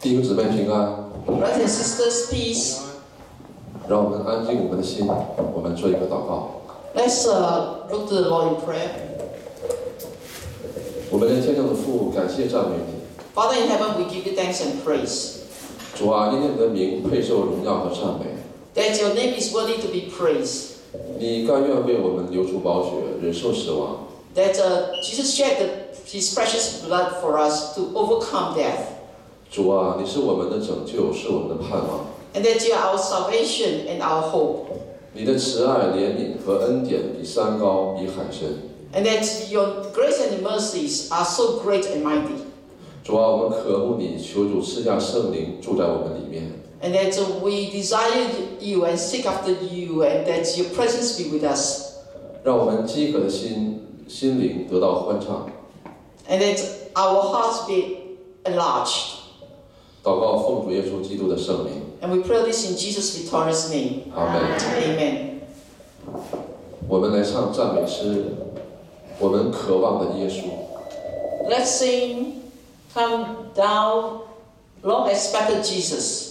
弟兄姊妹平安。 Brothers and sisters, peace. 让我们安静我们的心，我们做一个祷告。 Let's go to the Lord in prayer. 我们的天上的父，感谢赞美你。 Father in heaven, we give you thanks and praise. 主啊，因你的名配受荣耀和赞美。 That your name is worthy to be praised. 你甘愿为我们流出宝血，忍受死亡。 That Jesus shed His precious blood for us to overcome death. 主啊，你是我们的拯救，是我们的盼望。 And that you are our salvation and our hope. 你的慈爱、怜悯和恩典比山高，比海深。 And that your grace and mercies are so great and mighty. 主啊，我们渴慕你，求主赐下圣灵住在我们里面。 And that we desire you and seek after you, and that your presence be with us. 让我们饥渴的心灵得到欢畅。 And that our hearts be enlarged. 祷告奉主耶稣基督的圣名。 And we pray this in Jesus' victorious name. Amen. Amen. 我们来唱赞美诗，我们渴望的耶稣。 Let's sing, Come Down, Long Expected Jesus.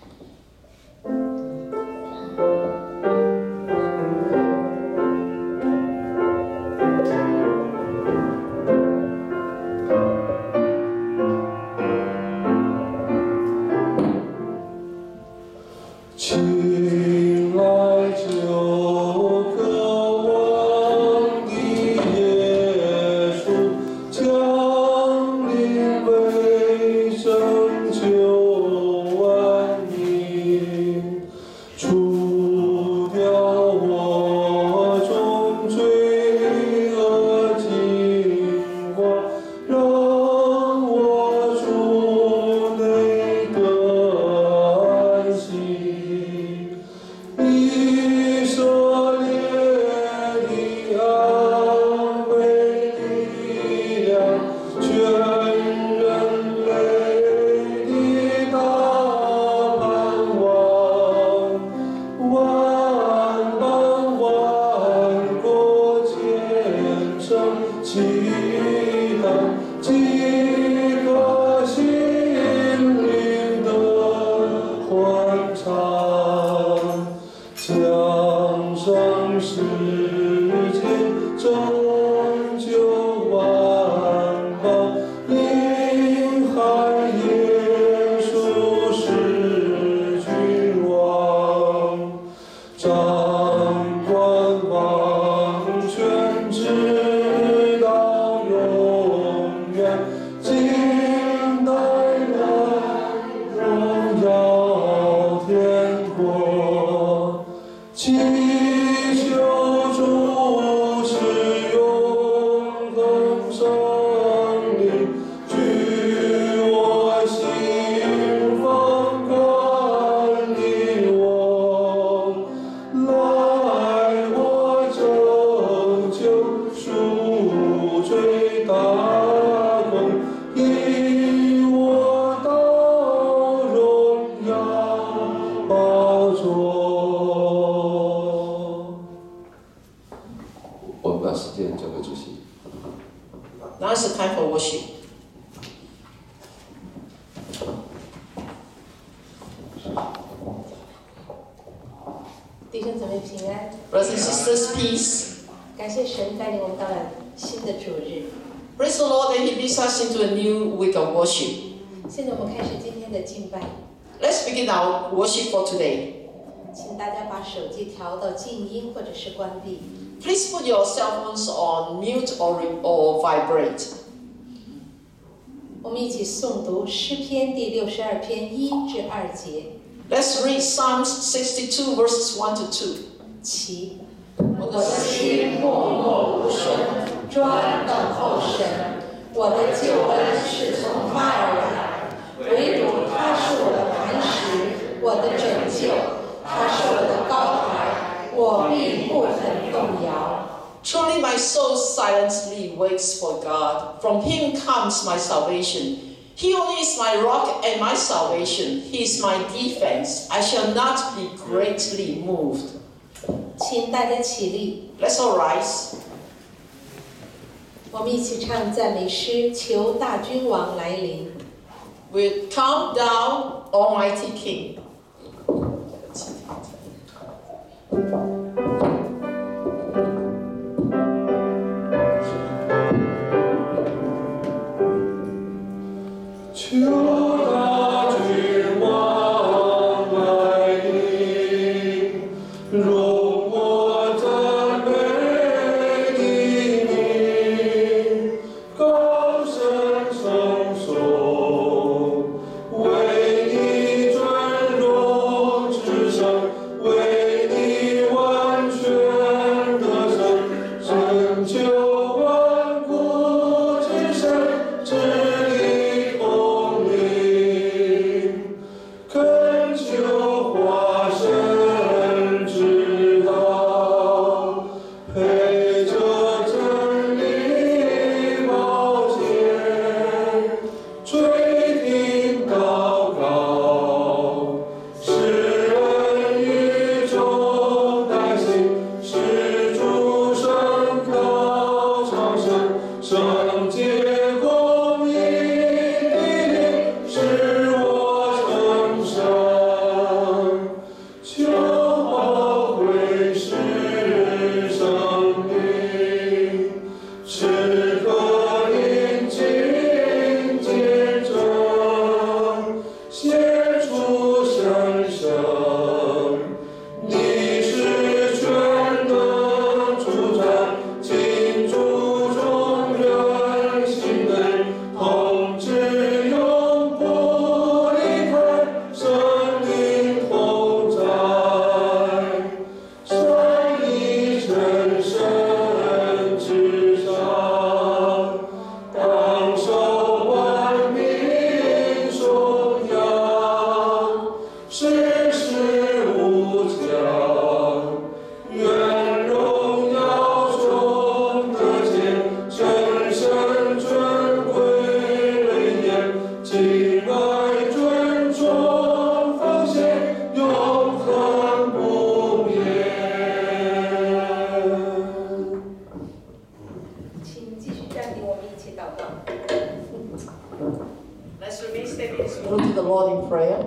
Now is the time for worship. Brothers and sisters, peace. 感谢神带领我们到了新的主日。 Praise the Lord that He leads us into a new week of worship. 现在我们开始今天的敬拜。 Let's begin our worship for today. 请大家把手机调到静音或者是关闭。 Please put your cell phones on mute or vibrate. 我们一起诵读诗篇第62篇1至2节。 Let's read Psalms 62 verses 1 to 2. 起，我的心默默无声，专等候神。我的救恩是从他而来，唯独他是我的磐石，我的拯救，他是我的高台，我必不肯动摇。 Truly my soul silently waits for God. From Him comes my salvation. He only is my rock and my salvation. He is my defense. I shall not be greatly moved. 请大家起立。 Let's all rise. 我们一起唱赞美诗，求大君王来临。 will come down, Almighty King. 祷告。 Let's remain standing as we go to the Lord in prayer.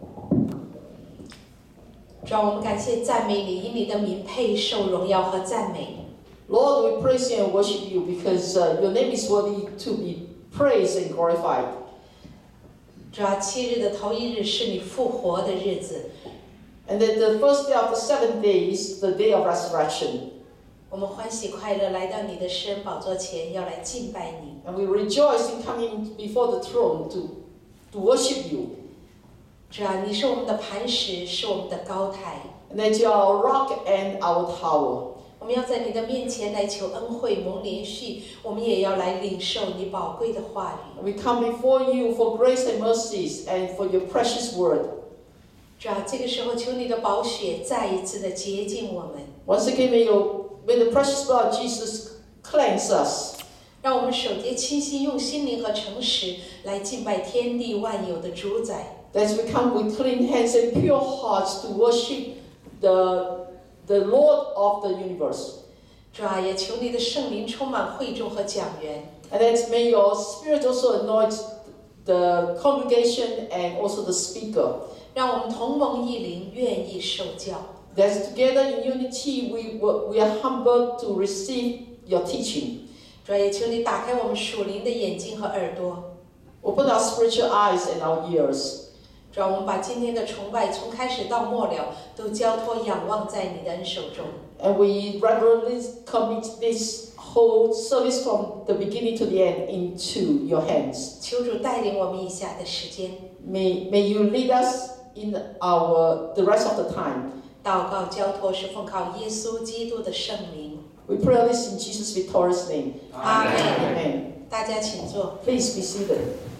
主啊，我们感谢赞美你，因你的名配受荣耀和赞美。 Lord, we praise you and worship you because your name is worthy to be praised and glorified. 主啊，7日的头一日是你复活的日子。 And then the first day of the 7th day is the day of resurrection. 我们欢喜快乐来到你的施恩宝座前，要来敬拜你。 And we rejoice in coming before the throne to worship you. 主啊，你是我们的磐石，是我们的高台。 And that you are our rock and our tower. 我们要在你的面前来求恩惠蒙连续，我们也要来领受你宝贵的话语。 And we come before you for grace and mercies and for your precious word. 主啊，这个时候求你的宝血再一次的洁净我们。 Once again, may the precious blood of Jesus cleanse us. 让我们手洁清心，用心灵和诚实来敬拜天地万有的主宰。 That we come with clean hands and pure hearts to worship the Lord of the universe. 主啊，也求你的圣灵充满会众和讲员。 And that may your Spirit also anoint the congregation and also the speaker. 让我们同盟一灵，愿意受教。 That together in unity we are humbled to receive your teaching. 主啊，也求你打开我们属灵的眼睛和耳朵。 Open our spiritual eyes and our ears. 主啊，我们把今天的崇拜从开始到末了，都交托仰望在你的恩手中。 And we reverently commit this whole service from the beginning to the end into your hands. 求主带领我们以下的时间。 May you lead us in the rest of the time. 祷告交托是奉靠耶稣基督的圣名。 We pray this in Jesus' victorious name. 阿门。 Amen. 大家请坐。 Please be seated.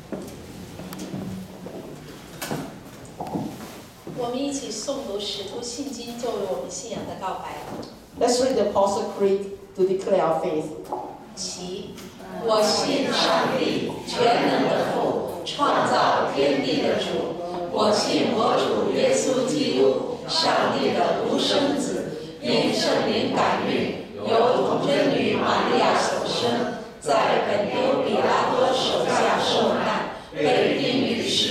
我们一起诵读《使徒信经》，作为我们信仰的告白。 Let's read the Apostle Creed to declare our faith. 其我信上帝，全能的父，创造天地的主。我信我主耶稣基督，上帝的独生子，因圣灵感孕，由童贞女玛利亚所生，在本丢彼拉多手下受难，被钉于十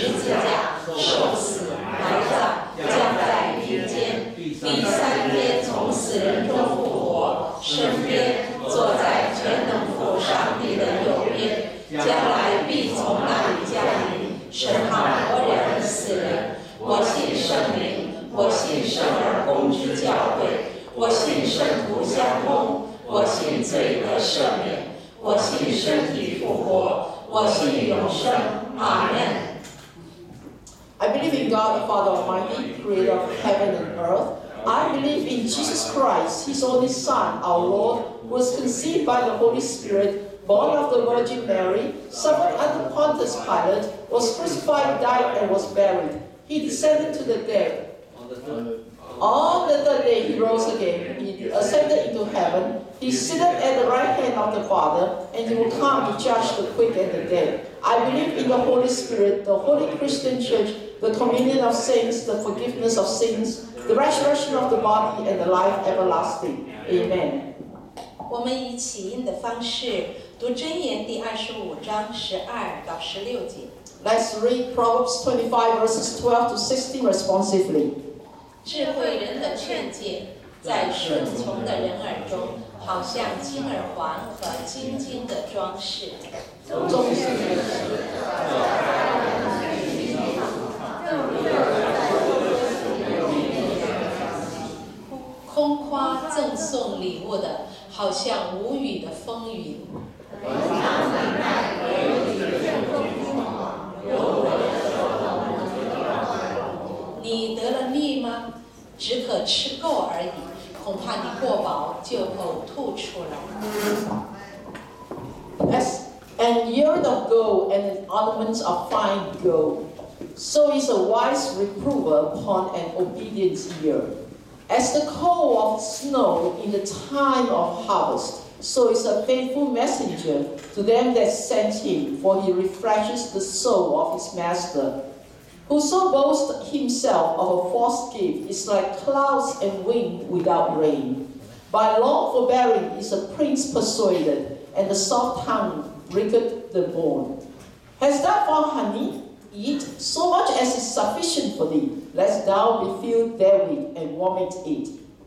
身边，坐在全能父上帝的右边，将来必从那里降临，审判活人死人。我信圣灵，我信圣而公之教会，我信圣徒相通，我信罪得赦免，我信身体复活，我信永生。阿门。 I believe in God, the Father Almighty, creator of heaven and earth. I believe in Jesus Christ, His only Son, our Lord, who was conceived by the Holy Spirit, born of the Virgin Mary, suffered under Pontius Pilate, was crucified, died, and was buried. He descended to the dead. On the third day he rose again. He ascended into heaven. He is seated at the right hand of the Father, and He will come to judge the quick and the dead. I believe in the Holy Spirit, the Holy Christian Church, the communion of saints, the forgiveness of sins, the resurrection of the body, and the life everlasting. Amen. 我们以起印的方式读箴言第25章12到16节。 Let's read Proverbs 25 verses 12 to 16 responsively. 智慧人的劝诫，在顺从的人耳中，好像金耳环和金金的装饰。空夸赠送礼物的，好像无语的风云。你得了蜜吗？只可吃够而已，恐怕你过饱就呕吐出来。 As an ear of gold and an ornament of fine gold, so is a wise reprover upon an obedient ear. As the coal of snow in the time of harvest, so is a faithful messenger to them that send him, for he refreshes the soul of his master. Whoso boasts himself of a false gift is like clouds and wind without rain. By long forbearing is a prince persuaded, and the soft tongue breaketh the bone. Hast thou found honey? Eat so much as is sufficient for thee, lest thou be filled therewith and vomit it.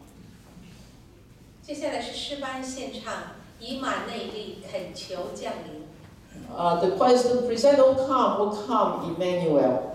接下来是诗班献唱，以马内利恳求降临。 The question present, O come, Emmanuel.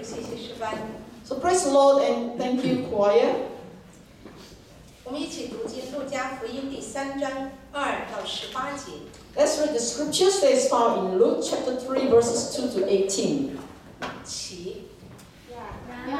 谢谢诗班。 So praise the Lord and thank you, choir. 我们一起读经《路加福音》第3章2到18节。 Let's read the scriptures that is found in Luke chapter 3, verses 2 to 18. 起。 亚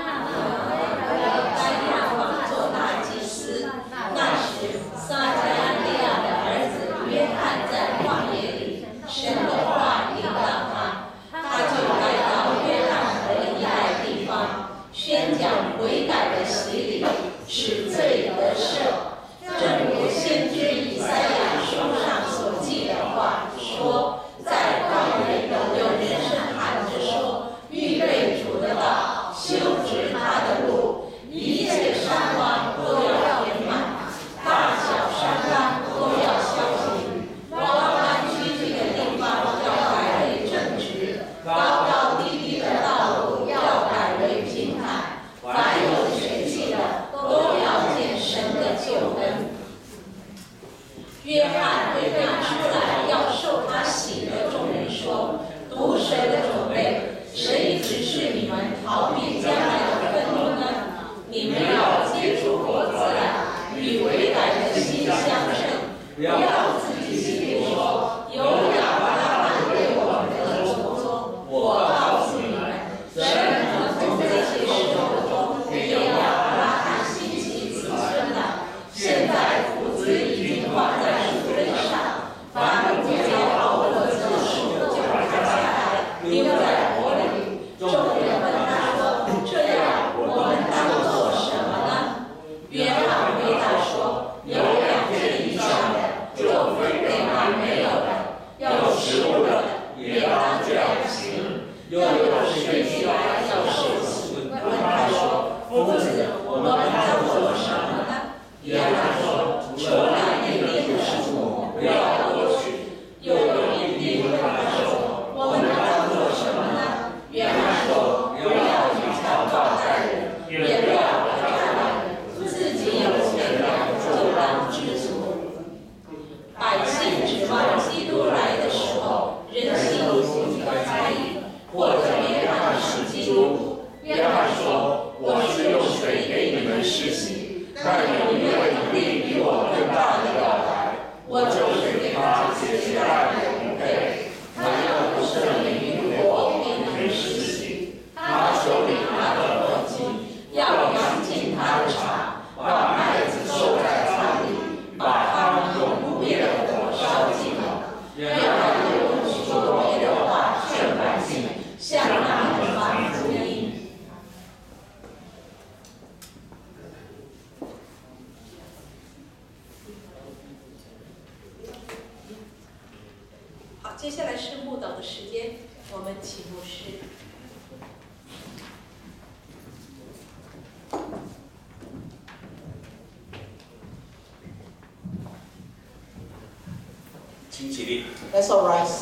当做大祭司，那时撒迦利亚的儿子约翰在旷野里，神的话引导他，他就来到约旦河一带地方，宣讲悔改的洗礼，使罪得赦。正如先知以赛亚书上所记的话说，在旷野有人声喊着说，预备主的道，修直他的路，一切山洼都要填满，大小山冈都要消除，弯弯曲曲的地方要改为正直，高高低低的道路要改为平坦，凡有血气的都要见神的救恩。约翰对那出来要受他洗的众人说：“毒蛇的种类，谁指示你们逃避将来的愤怒呢？你们要结出果子来，与悔改的心相称。不要自己心里说，有亚伯拉罕为我们的祖宗。我告诉你们，神能从这些石头中给亚伯拉罕兴起子孙来。现在斧子已经挂在树根上，凡不结好果子的树就砍下来，丢在火里。众人问他说：“这样我们当做什么呢？”约翰回答说：“有2件以上的，就分给那没有的；有食物的，也当这样行。又有谁起来要受死？”问他说：“夫子，我们当做什么呢？”约翰说：“除了一定的食物，不要夺取。”又有一定问他说：“我们当做什么呢？”约翰说：“不要去强暴他人，也不要识诈人，自己有钱粮就当知足。”百姓指望基督来的时候，人心有几个猜疑，或者约翰是基督。约翰说：“我是用水给你们施洗，但有一位能力比我更大的要来，我就是给他解带的不配。他要用圣灵与火给你们施洗，他手里拿着簸箕，要扬进他的场，把麦子收在仓里，把汤用不灭的火烧尽了。约翰又用许多别的话劝百姓，向他们发福音。”好，接下来是慕道的时间，我们请牧师。 请起立。 Let's all rise.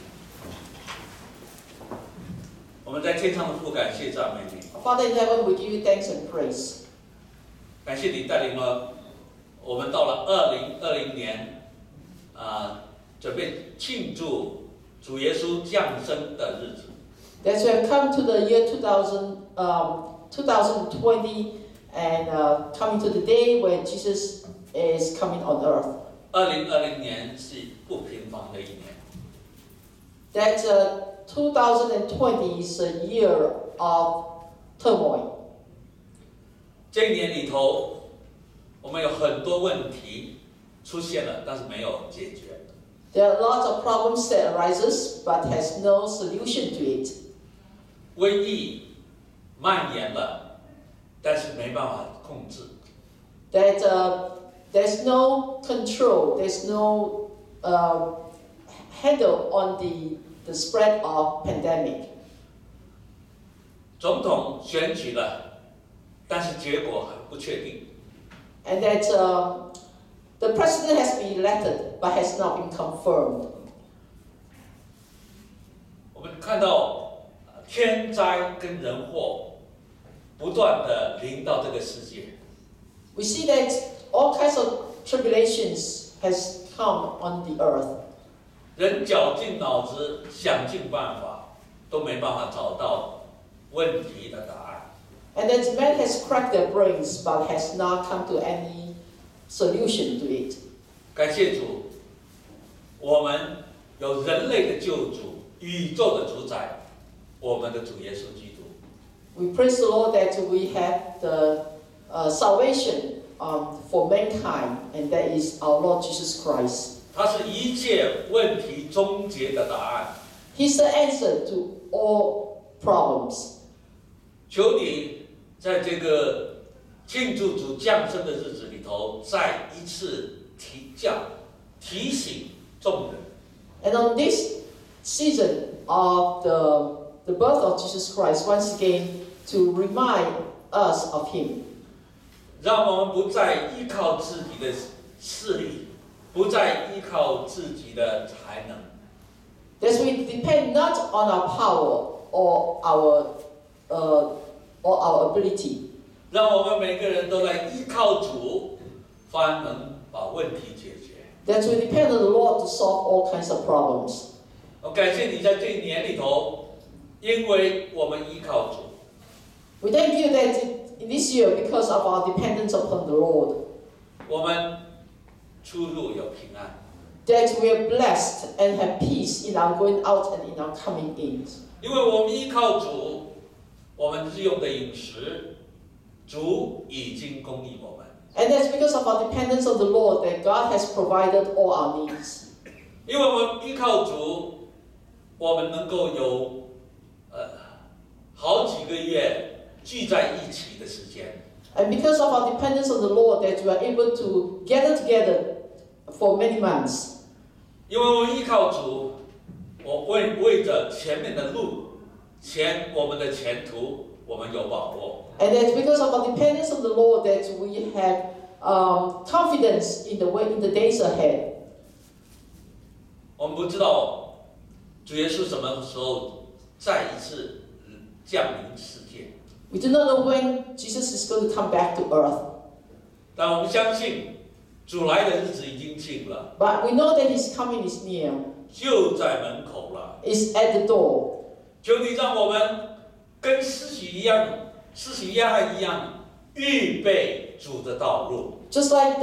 我们在天上的父，感谢赞美你， Father in heaven, we give you thanks and praise. 感谢你带领了我们到了2020年，准备庆祝主耶稣降生的日子。 That we have come to the year 2020 and coming to the day where Jesus is coming on earth. 2020年是不平凡的一年， That 2020 is a year of turmoil. 这一年里头，我们有很多问题出现了，但是没有解决。 There are lots of problems that arises, but has no solution to it. 瘟疫蔓延了，但是没办法控制。 That there's no control, there's no handle on the spread of pandemic. 总统选举了，但是结果还不确定。 And that the president has been elected, but has not been confirmed. 我们看到天灾跟人祸不断的临到这个世界， We see that all kinds of tribulations has come on the earth. 人绞尽脑汁想尽办法，都没办法找到问题的答案。 And that man has cracked their brains, but has not come to any solution to it. 感谢主，我们有人类的救主，宇宙的主宰，我们的主耶稣基督。 We praise the Lord that we have the salvation for mankind, and that is our Lord Jesus Christ. 他是一切问题终结的答案。 He's the answer to all problems. 求你在这个庆祝主降生的日子里头，再一次提醒众人。 And on this season of the birth of Jesus Christ, once again to remind us of Him. 让我们不再依靠自己的势力，不再依靠自己的才能。 That we depend not on our power or our ability. 让我们每个人都来依靠主，方能把问题解决。 That we depend on the Lord to solve all kinds of problems. 我感谢你在这一年里头，因为我们依靠主， We thank you that in this year, because of our dependence upon the Lord, 我们出入有平安。 that we are blessed and have peace in our going out and in our coming in. 因为我们依靠主，我们日用的饮食，主已经供应我们。 And that's because of our dependence on the Lord that God has provided all our needs. 因为我们依靠主，我们能够有好几个月聚在一起的时间。 And because of our dependence on the Lord that we are able to gather together for many months. 因为我们依靠主，我为着前面的路，我们的前途，我们有把握。 And that's because of our dependence on the Lord that we have confidence in the days ahead. 我们不知道主耶稣什么时候再一次降临世界， We do not know when Jesus is going to come back to earth. 但我们相信主来的日子已经近了， But we know that His coming is near, 就在门口了。 is at the door. 求你让我们跟施洗约翰一样，预备主的道路。 Just like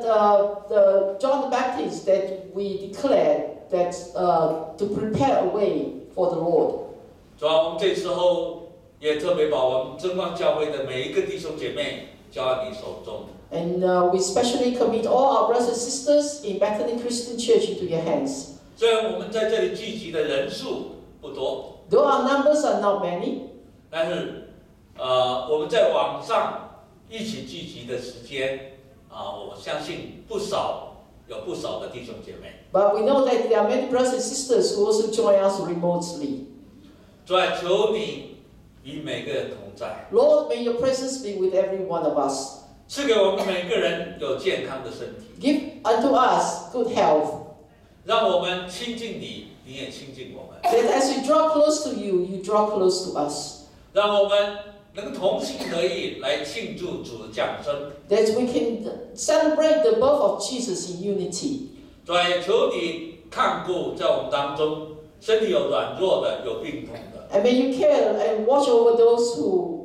the John the Baptist that we declared that to prepare a way for the Lord. 主啊，我们这时候也特别把我们真光教会的每一个弟兄姐妹交在你手中。 And we especially commit all our brothers and sisters in Bethany Christian Church into your hands. 虽然我们在这里聚集的人数不多， Though our numbers are not many, 但是我们在网上一起聚集的时间我相信有不少的弟兄姐妹。 but we know that there are many brothers and sisters who also join us remotely. 主啊，求你与每个人同在， Lord, may your presence be with every one of us. 赐给我们每个人有健康的身体， Give unto us good health, 让我们亲近你，你也亲近我们， that as we draw close to you, you draw close to us. 让我们能同心合意来庆祝主的降生。 That we can celebrate the birth of Jesus in unity. 主啊，也求你看顾在我们当中身体有软弱的、有病痛的。 And may you care and watch over those who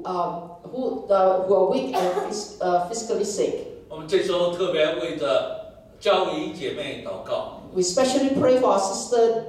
are weak and physically sick. 我们这时候特别为着教仪姐妹祷告， We especially pray for our sister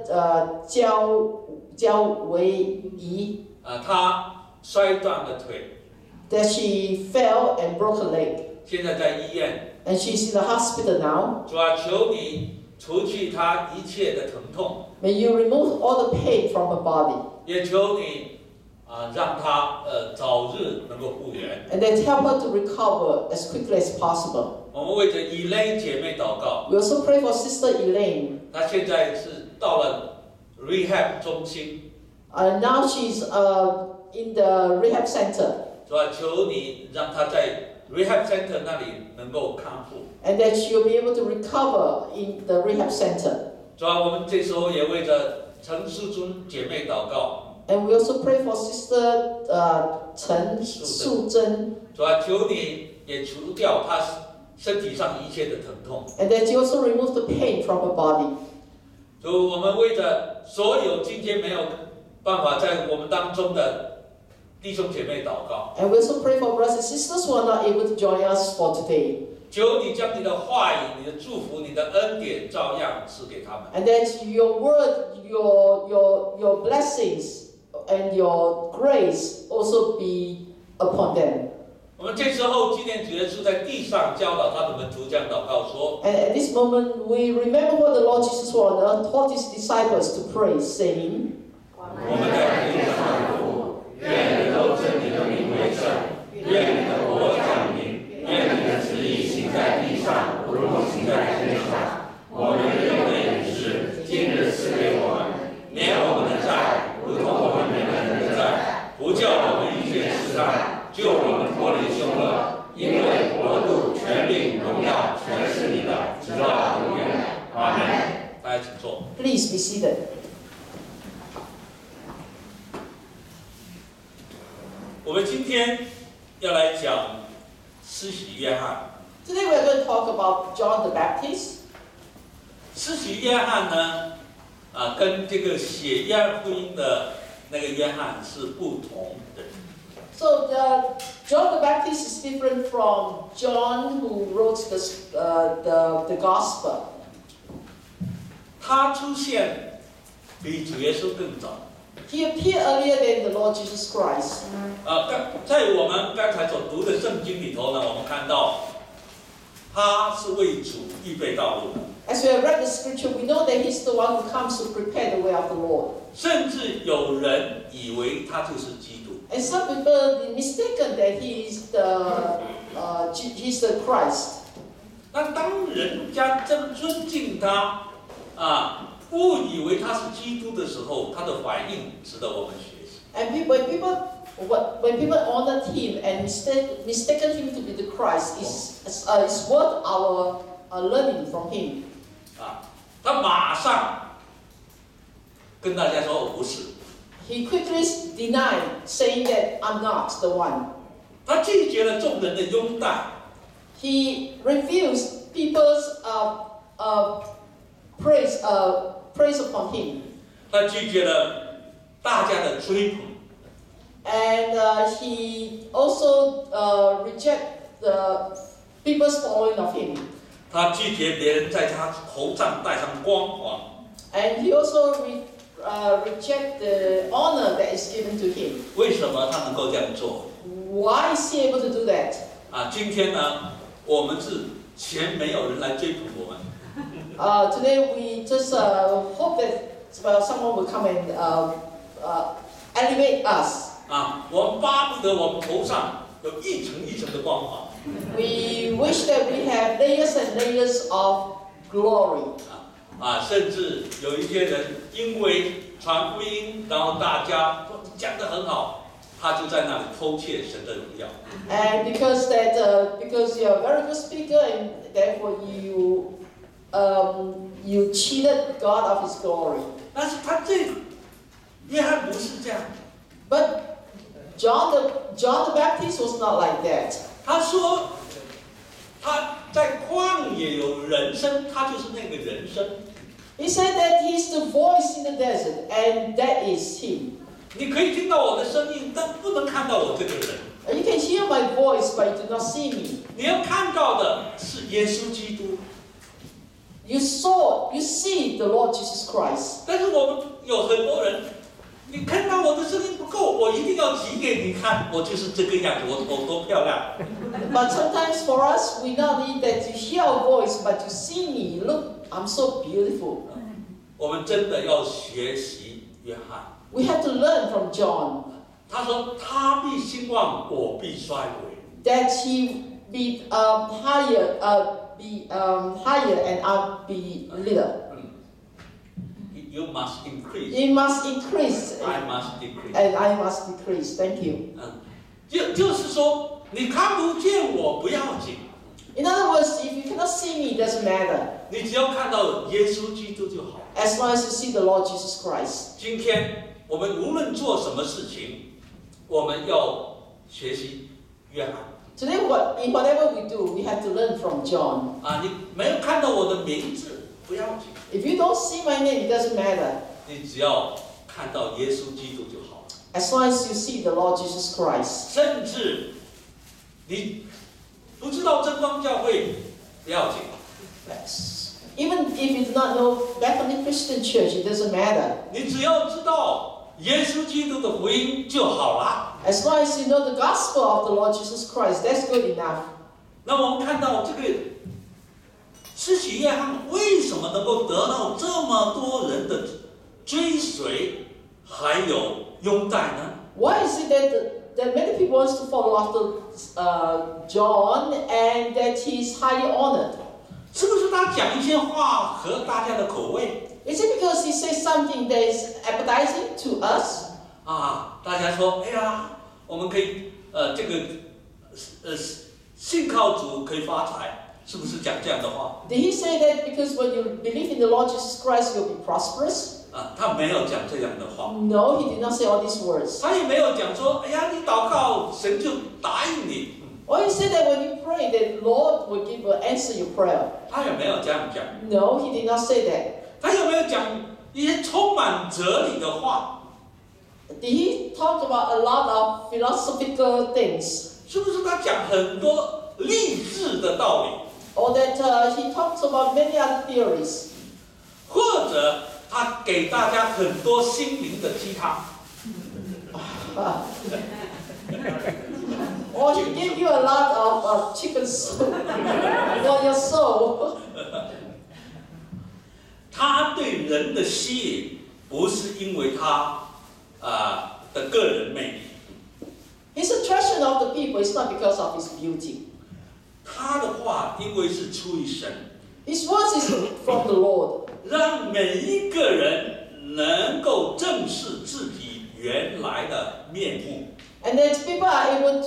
Jiao Wei Yi, 她摔断了腿， that she fell and broke her leg. 现在在医院。 And she's in the hospital now. 主啊，求你除去她一切的疼痛， May you remove all the pain from her body. 也求你让她早日能够复原。 And then help her to recover as quickly as possible. 我们为着以雷姐妹祷告， We also pray for Sister Elaine. 她现在是到了 rehab 中心， Now she's in the rehab center. 主啊，求你让她在 rehab center 那里能够康复。 And that she'll be able to recover in the rehab center. 主啊，我们这时候也为着陈淑尊姐妹祷告， And we also pray for Sister Chen Su Zhen. 主啊，求你也除掉她身体上一切的疼痛。 And that you also remove the pain from her body. 主，我们为着所有今天没有办法在我们当中的弟兄姐妹祷告， And we also pray for brothers and sisters who are not able to join us for today. 求你将你的话语、你的祝福、你的恩典照样赐给他们。 And that your word, your blessings and your grace also be upon them. 我们这时候纪念主耶稣在地上教导他的门徒，这样祷告说： And at this moment, we remember what the Lord Jesus on earth taught his disciples to pray, saying, 我们在天上的父，愿你都称你的名为圣，愿你的国降临，愿你的旨意行在地上，如同行在天上。我们的用的饮食，今日赐给我们，免我们的债，如同我们免了人的债，不叫我们遇见试探。 救我们脱离凶恶，因为国度、权柄、荣耀，全是你的，直到永远。阿门。大家请坐。 Please be seated. 我们今天要来讲施洗约翰。 Today we are going to talk about John the Baptist. 施洗约翰呢，跟这个写约翰福音的那个约翰是不同的。 So John the Baptist is different from John who wrote the Gospel. 他出现比主耶稣更早。 He appeared earlier than the Lord Jesus Christ. 在我们刚才所读的圣经里头呢，我们看到他是为主预备道路的。 As we have read the scripture, we know that he's the one who comes to prepare the way of the Lord. 甚至有人以为他就是基督。 And some people are mistaken that he's the Christ. 那当人家真尊敬他，误以为他是基督的时候，他的反应值得我们学习。 And when people honored him and mistaken him to be the Christ, is worth our learning from him. 他马上跟大家说：“我不是。” He quickly denied, saying that I'm not the one. 他拒绝了众人的拥戴。 He refused people's praise upon him. 他拒绝了大家的追捧。 And he also rejected the people's following of him. 他拒绝别人在他头上戴上光环。 And he also reject the honor that is given to him. 为什么他能够这样做？ Why is he able to do that? 今天呢，我们是前没有人来追捧我们。 Today we just hope that someone will come and elevate us. 我们巴不得我们头上有一层一层的光环。 We wish that we have layers and layers of glory. 甚至有一些人因为传福音，然后大家说讲得很好，他就在那里偷窃神的荣耀。 And because you are a very good speaker and therefore you cheated God of His glory. 但是约翰不是这样。 But John the Baptist was not like that. 他说他在旷野有人声，他就是那个人声。 He said that he's the voice in the desert, and that is him. 你可以听到我的声音，但不能看到我这个人。 You can hear my voice, but you do not see me. 你要看到的是耶稣基督。 You see the Lord Jesus Christ. 但是我们有很多人，你看到我的声音不够，我一定要挤给你看，我就是这个样子，我多漂亮。 But sometimes for us, we not need that you hear our voice, but you see me. Look, I'm so beautiful. 我们真的要学习约翰。 We have to learn from John 他说：“他必兴旺，我必衰微。” that he be higher, higher, and I'll be little. You must increase. He must increase, I must decrease. and I must decrease. Thank you. 就是说，你看不见我不要紧， In other words, if you cannot see me, it doesn't matter. 你只要看到耶稣基督就好。 As long as you see the Lord Jesus Christ. 今天我们无论做什么事情，我们要学习约翰。 Today, in whatever we do, we have to learn from John. 你没有看到我的名字不要紧， If you don't see my name, it doesn't matter. 你只要看到耶稣基督就好了。 As long as you see the Lord Jesus Christ. 甚至你不知道真光教会不要紧， Even if you do not know Bethany Christian Church, it doesn't matter. 你只要知道耶稣基督的福音就好了。 As long as you know the gospel of the Lord Jesus Christ, that's good enough. 那我们看到这个施洗约翰为什么能够得到这么多人的追随，还有拥戴呢？ Why is it that many people want to follow after John and that he's highly honored? 是不是他讲一些话合大家的口味？ Is it because he says something that is appetizing to us? 啊，大家说，哎呀，我们可以信靠主可以发财，是不是讲这样的话？ Did he say that because when you believe in the Lord Jesus Christ, you'll be prosperous? 啊，他没有讲这样的话。 No, he did not say all these words. 他也没有讲说，哎呀，你祷告，神就答应你。 Or he said that when you pray, the Lord will answer your prayer. 他也没有这样讲。 No, he did not say that. 他有没有讲一些充满哲理的话？ Did he talk about a lot of philosophical things? 是不是他讲很多励志的道理？ Or that he talks about many other theories? 或者他给大家很多心灵的鸡汤？ Or he gave you a lot of chicken soup for your soul? 他对人的吸引，不是因为他的个人魅力， His attraction of the people is not because of his beauty. 他的话因为是出于神， His words is from the Lord. 让每一个人能够正视自己原来的面目， And that people are able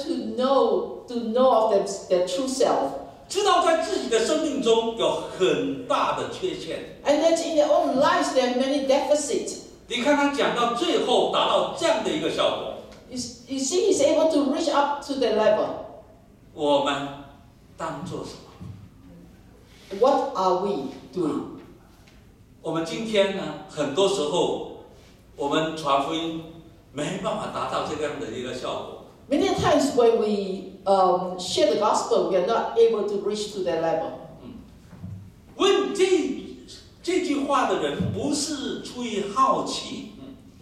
to know of their true self. 知道在自己的生命中有很大的缺陷。 And that in their own lives they have many deficits. 你看他讲到最后达到这样的一个效果， You see, he's able to reach up to their level. 我们当做什么？ What are we doing? 我们今天呢，很多时候我们传福音没办法达到这样的一个效果。 Many times when we share the gospel, we are not able to reach to that level. 问这句话的人不是出于好奇，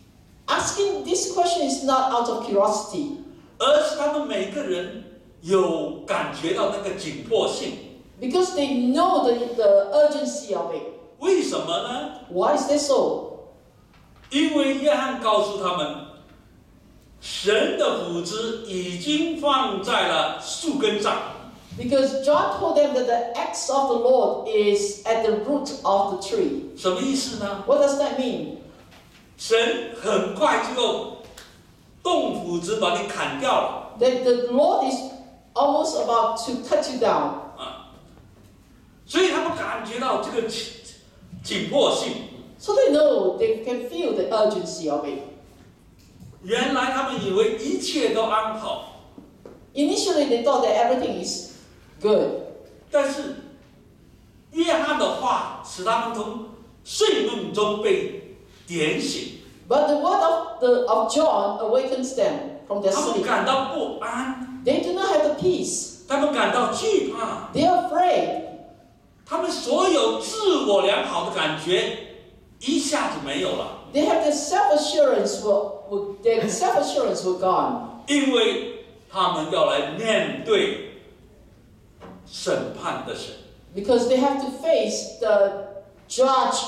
Asking this question is not out of curiosity, 而是他们每个人有感觉到那个紧迫性。 because they know the urgency of it. 为什么呢？ Why is that so? 因为约翰告诉他们，神的斧子已经放在了树根上。 Because John told them that the axe of the Lord is at the root of the tree. 什么意思呢？ What does that mean? 神很快就动斧子把你砍掉了。 That the Lord is almost about to cut you down. 所以他们感觉到这个紧迫性。 So they know, they can feel the urgency of it. 原来他们以为一切都安好， Initially, they thought that everything is good. 但是约翰的话使他们从睡梦中被点醒， But the word of John awakens them from their 他们 sleep. 感到不安， They do not have the peace. 他们感到惧怕， They are afraid. 他们所有自我良好的感觉一下子没有了， They have their self-assurance their self-assurance were gone. 因为他们要来面对审判的神。 Because they have to face the judge,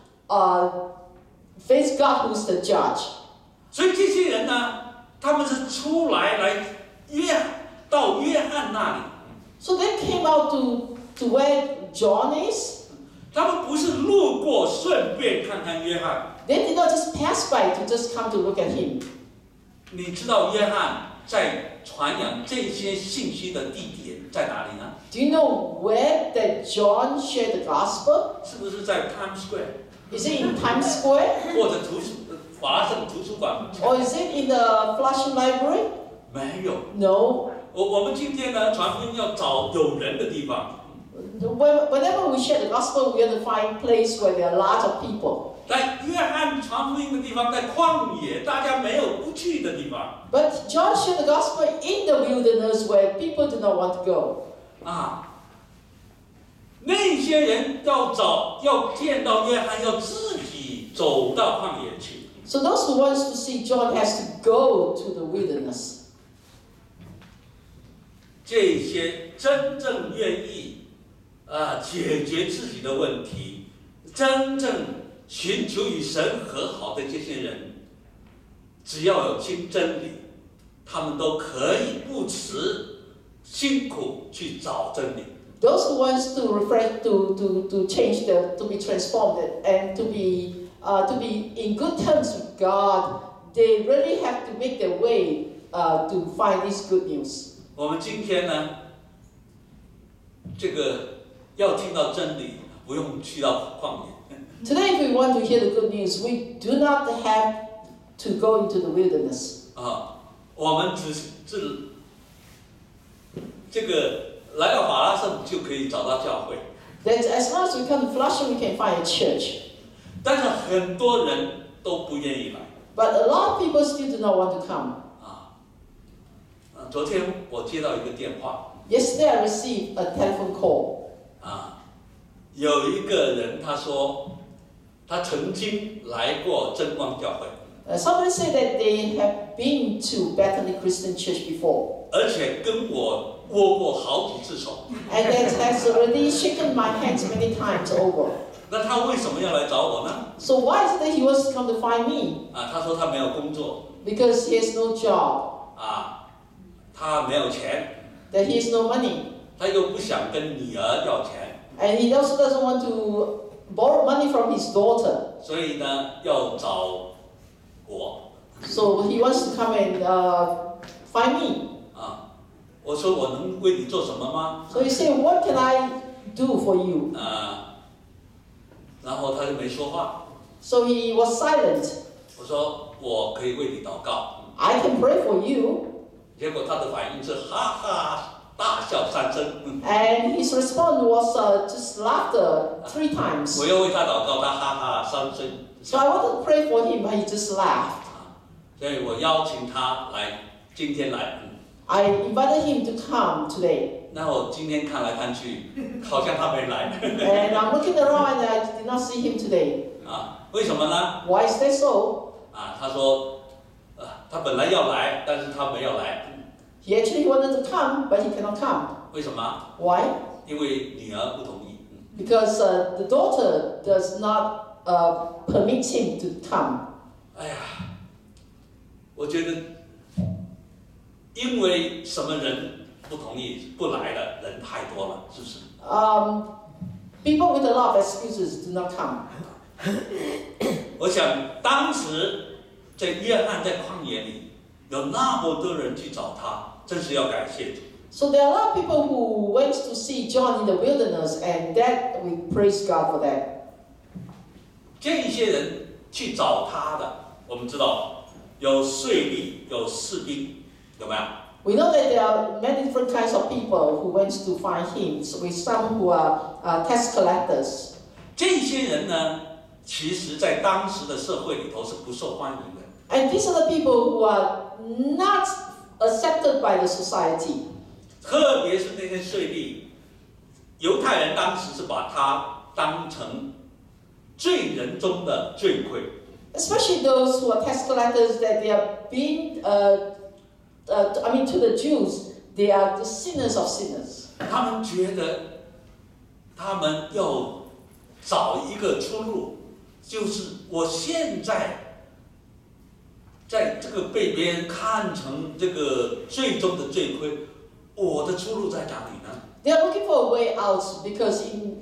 face God who's the judge. 所以这些人呢，他们是出来到约翰那里， So they came out to where John is. 他们不是路过顺便看看约翰。 They did not just pass by to just come to look at him. 你知道约翰在传扬这些信息的地点在哪里呢？ Do you know where that John shared the gospel? 是不是在 Times Square Is it in Times Square? 或者华盛图书馆？ Or is it in the Flushing Library? 没有。 No. 我们今天呢，传福音要找有人的地方。 Whenever we share the gospel, we have to find a place where there are a lot of people. 在约翰传传福音的地方在旷野，大家没有不去的地方。 But John shared the gospel in the wilderness where people do not want to go. 那些人要见到约翰，要自己走到旷野去。 So those who want to see John has to go to the wilderness. 这些真正愿意解决自己的问题，真正寻求与神和好的这些人，只要有听真理，他们都可以不辞辛苦去找真理。 Those who want to refresh, to change, to be transformed, and to be in good terms with God, they really have to make their way to find this good news. 我们今天呢，这个要听到真理，不用去到旷野。 Today, if we want to hear the good news, we do not have to go into the wilderness. 我们只这个来到法拉盛就可以找到教会。 That as long as we come to Flushing, we can find a church. 但是很多人都不愿意来。 But a lot of people still do not want to come. 昨天我接到一个电话。 Yesterday, I received a telephone call. 有一个人他说，他曾经来过真光教会。 Somebody said that they have been to Bethany Christian Church before. 而且跟我握过好几次手。 And that has already shaken my hands many times over. 那他为什么要来找我呢？ So why is it that he wants to come to find me? 他说他没有工作。 Because he has no job. 他没有钱。 That he has no money. 他又不想跟女儿要钱。 And he also doesn't want to borrow money from his daughter. 所以呢，要找我。 So he wants to come and find me. 我说我能为你做什么吗？ So he said, "What can I do for you?" 然后他就没说话。 So he was silent. 我说我可以为你祷告。 I can pray for you. 结果他的反应是哈哈大笑3声。 And his response was just laughter 3 times. 我又为他祷告，他哈哈3声。 So I wanted to pray for him, but he just laughed. 所以我邀请他来，今天来。 I invited him to come today. 那我今天看来看去，好像他没来。 And I'm looking around and I did not see him today. 为什么呢？ Why is that so? 他说，他本来要来，但是他没有来。 He actually wanted to come, but he cannot come. 为什么？ Why? 因为女儿不同意。 Because the daughter does not permit him to come. 哎呀，我觉得，因为什么人不同意不来的人太多了，是不是 ？People with a lot of excuses do not come. 我想当时在约翰在旷野里有那么多人去找他，真是要感谢主。 So there are a lot of people who went to see John in the wilderness, and that we praise God for that. 这些人去找他的，我们知道有税吏，有士兵，有没有？ We know that there are many different kinds of people who went to find him. So with some who are tax collectors. 这些人呢，其实在当时的社会里头是不受欢迎的。 And these are the people who are not accepted by the society. 特别是那些税吏，犹太人当时是把他当成罪人中的罪魁。 Especially those who are tax collectors, that they are being, to the Jews, they are the sinners of sinners. 他们觉得，他们要找一个出路，就是我现在在这个被别人看成这个最终的罪魁，我的出路在哪里呢？ They are looking for a way out because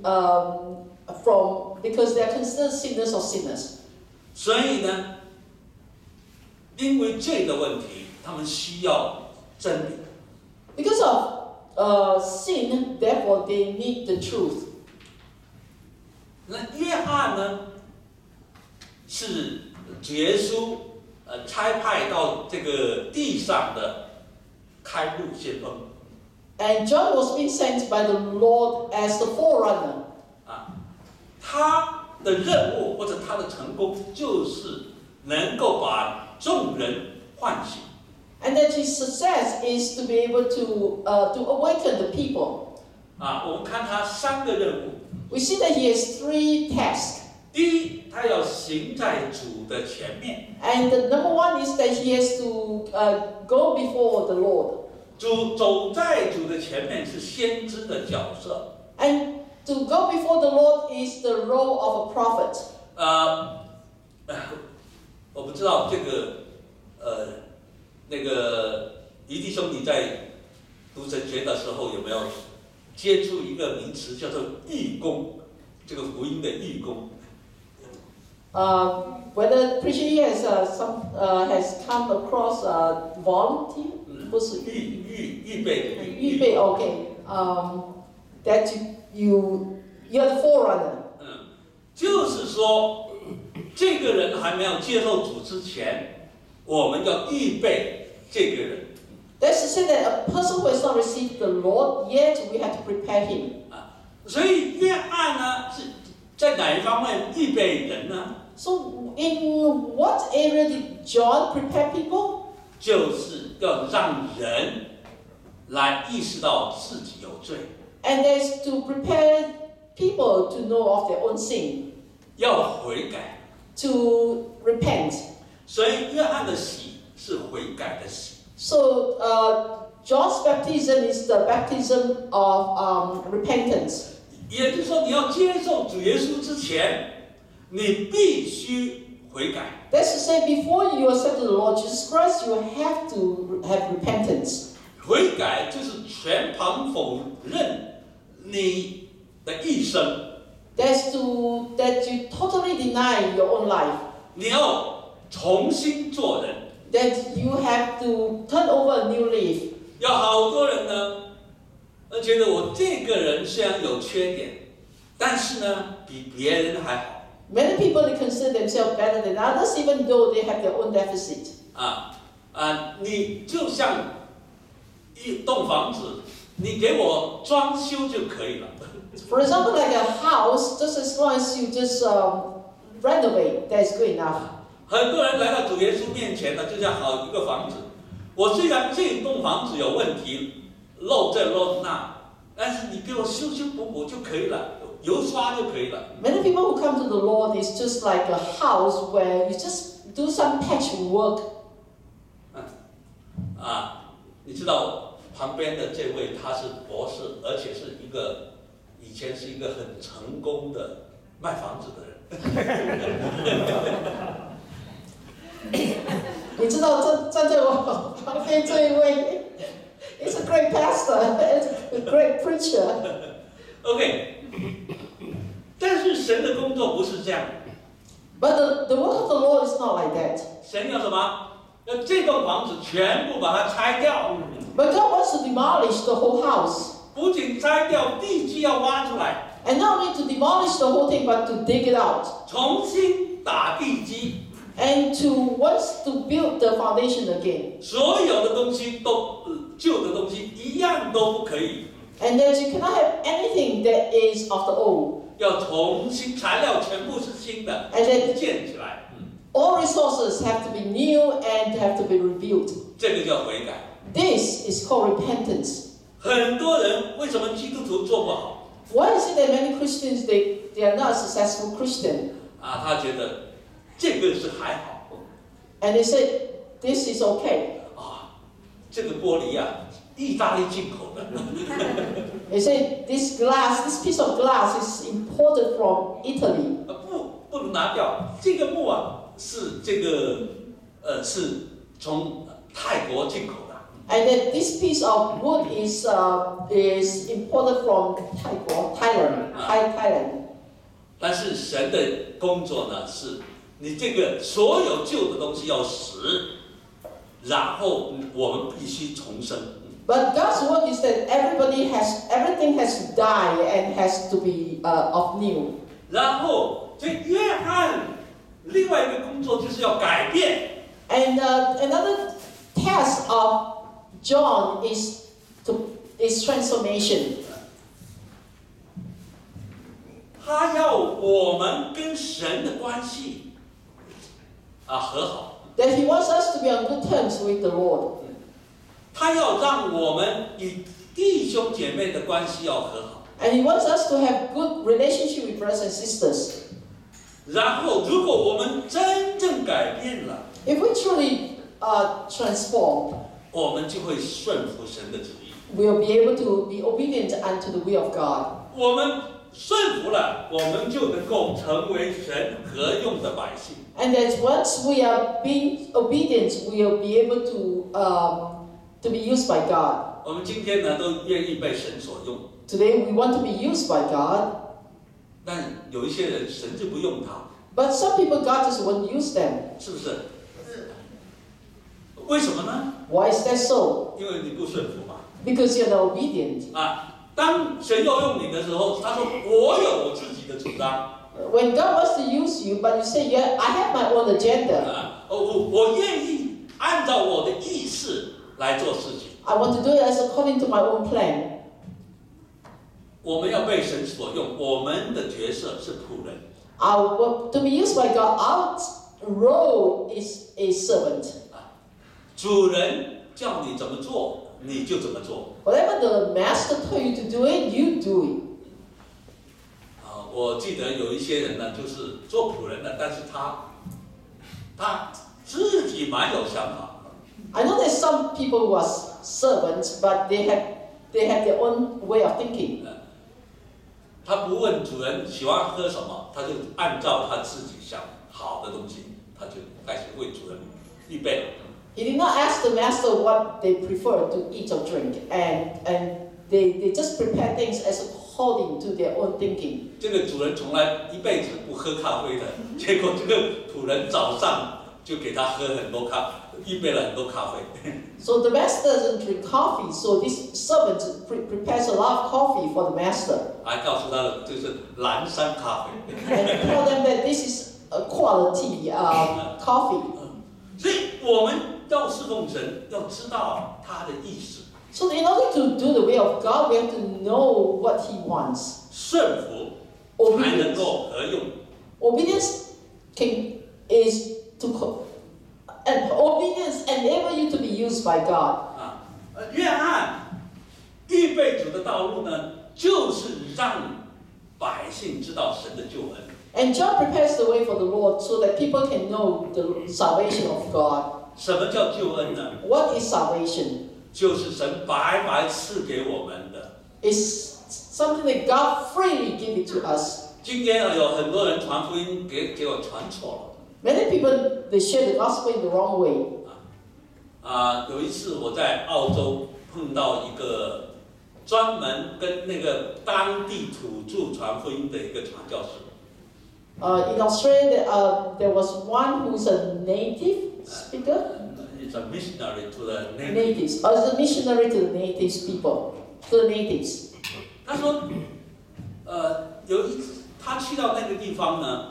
because they are considered sinners of sinners. 所以呢，因为罪的问题，他们需要真理。 Because of sin, therefore they need the truth. 那约翰呢，是主耶稣差派到这个地上的开路先锋。 And John was being sent by the Lord as the forerunner. 他的任务或者他的成功，就是能够把众人唤醒。 And that his success is to be able to awaken the people. 我们看他3个任务。 We see that he has 3 tasks. 第一，他要行在主的前面。 And the number 1 is that he has to go before the Lord. 走在主的前面是先知的角色。 And to go before the Lord is the role of a prophet. 我不知道这个那个余弟兄你在读神学的时候有没有接触一个名词叫做义工，这个福音的义工。 Whether preacher here has come across volunteer? 不是预备的预备 OK. That you're the forerunner. 就是说，这个人还没有接受主之前，我们要预备这个人。 That's to say that a person who has not received the Lord yet, we have to prepare him. 所以约翰呢是在哪一方面预备人呢？ So in what area did John prepare people? 就是要让人来意识到自己有罪。 And that's to prepare people to know of their own sin. 要悔改。 To repent. 所以约翰的洗是悔改的洗。 So John's baptism is the baptism of repentance. 也就是说，你要接受主耶稣之前，你必须悔改。 That's to say, before you accept the Lord Jesus Christ, you have to have repentance. 悔改就是全盘否认你的一生。 That's that you totally deny your own life. 你要重新做人。 That you have to turn over a new leaf. 有好多人呢，觉得我这个人虽然有缺点，但是呢，比别人还好。 Many people they consider themselves better than others, even though they have their own deficit. 你就像一栋房子，你给我装修就可以了。 For example, like a house, just as long as you just renovate, that's good enough. 很多人来到主耶稣面前呢，就像好一个房子。我虽然这栋房子有问题，漏这漏那，但是你给我修修补补就可以了，油刷就可以了。 Many people who come to the Lord is just like a house where you just do some patchwork. 你知道旁边的这位他是博士，而且是以前是一个很成功的卖房子的人。 你知道站在我旁边这一位 is a great pastor, is a great preacher. OK， 但是神的工作不是这样。 But the work of the Lord is not like that. 神要什么？要这栋房子全部把它拆掉。 But God wants to demolish the whole house. 不仅拆掉，地基要挖出来。 And not only to demolish the whole thing, but to dig it out. 重新打地基。 And wants to build the foundation again. 所有的东西都旧的东西一样都不可以。 And that you cannot have anything that is of the old. 要重新，材料全部是新的，建起来。 All resources have to be new and have to be rebuilt. 这个叫悔改。 This is called repentance. 很多人为什么基督徒做不好？ Why is it that many Christians they are not successful Christian? 他觉得这个是还好。 And they say this is okay. 这个玻璃意大利进口的。 They say this piece of glass is imported from Italy. 不能拿掉。这个木是是从泰国进口的。 And that this piece of wood is imported from Thailand. 但是神的工作呢，是你这个所有旧的东西要死，然后我们必须重生。 But God's work is that everything has to die and has to be of new. 然后这约翰另外一个工作就是要改变。 And another task of John is transformation. 他要我们跟神的关系和好。 That He wants us to be on good terms with the Lord. 他要让我们与弟兄姐妹的关系要和好。 And He wants us to have good relationship with brothers and sisters. 然后，如果我们真正改变了， If we truly transform, 我们就会顺服神的旨意。 we'll be able to be obedient unto the will of God. 我们顺服了，我们就能够成为神合用的百姓。 And that once we are being obedient, we'll be able to be used by God. 我们今天呢，都愿意被神所用， Today we want to be used by God, 但有一些人神就不用他， but some people God just won't use them. 是不是？为什么呢？ Why is that so? 因为你不顺服嘛。 Because you're not obedient. 当神要用你的时候，他说：“我有我自己的主张。” When God wants to use you, but you say, "Yeah, I have my own agenda. 我愿意按照我的意思来做事情。 I want to do it as according to my own plan." 我们要被神所用，我们的角色是仆人。 To be used by God, our role is a servant. 主人叫你怎么做，你就怎么做。 Whatever the master told you to do it, you do it. 我记得有一些人呢，就是做仆人的，但是他自己蛮有想法。 I know there's some people who are servants, but they have their own way of thinking. 他不问主人喜欢喝什么，他就按照他自己想好的东西，他就开始为主人预备了。 He did not ask the master what they prefer to eat or drink, and they just prepare things as according to their own thinking. 这个主人从来一辈子不喝咖啡的，结果这个仆人早上就给他喝很多预备了很多咖啡。 So the master doesn't drink coffee, so this servant prepares a lot of coffee for the master. 还告诉他这是蓝山咖啡。 And tell them that this is a quality coffee. 所以我们要侍奉神，要知道他的意思。 So in order to do the will of God, we have to know what He wants. 顺服才能够合用。 Obedience obedience enable you to be used by God. 约翰预备主的道路呢，就是让百姓知道神的救恩。 And John prepares the way for the Lord so that people can know the salvation of God. 什么叫救恩呢？ What is salvation? 就是神白白赐给我们的。 It's something that God freely gave it to us. 今天有很多人传福音给我传错了。 Many people, they share the gospel in the wrong way. 有一次我在澳洲碰到一个专门跟那个当地土著传福音的一个传教士。 In Australia, there was one who's a native speaker. It's a missionary to the Natives. As a missionary to the natives people, to the natives. 他说，有一次他去到那个地方呢，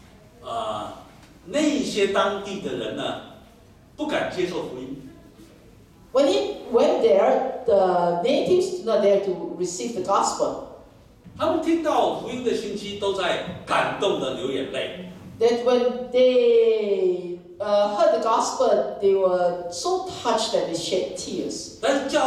那些当地的人呢，不敢接受福音。 When he went there, the natives did not dare to receive the gospel. 他们听到福音的信息，都在感动的流眼泪。 That when they heard the gospel, they were so touched that they shed tears. 但是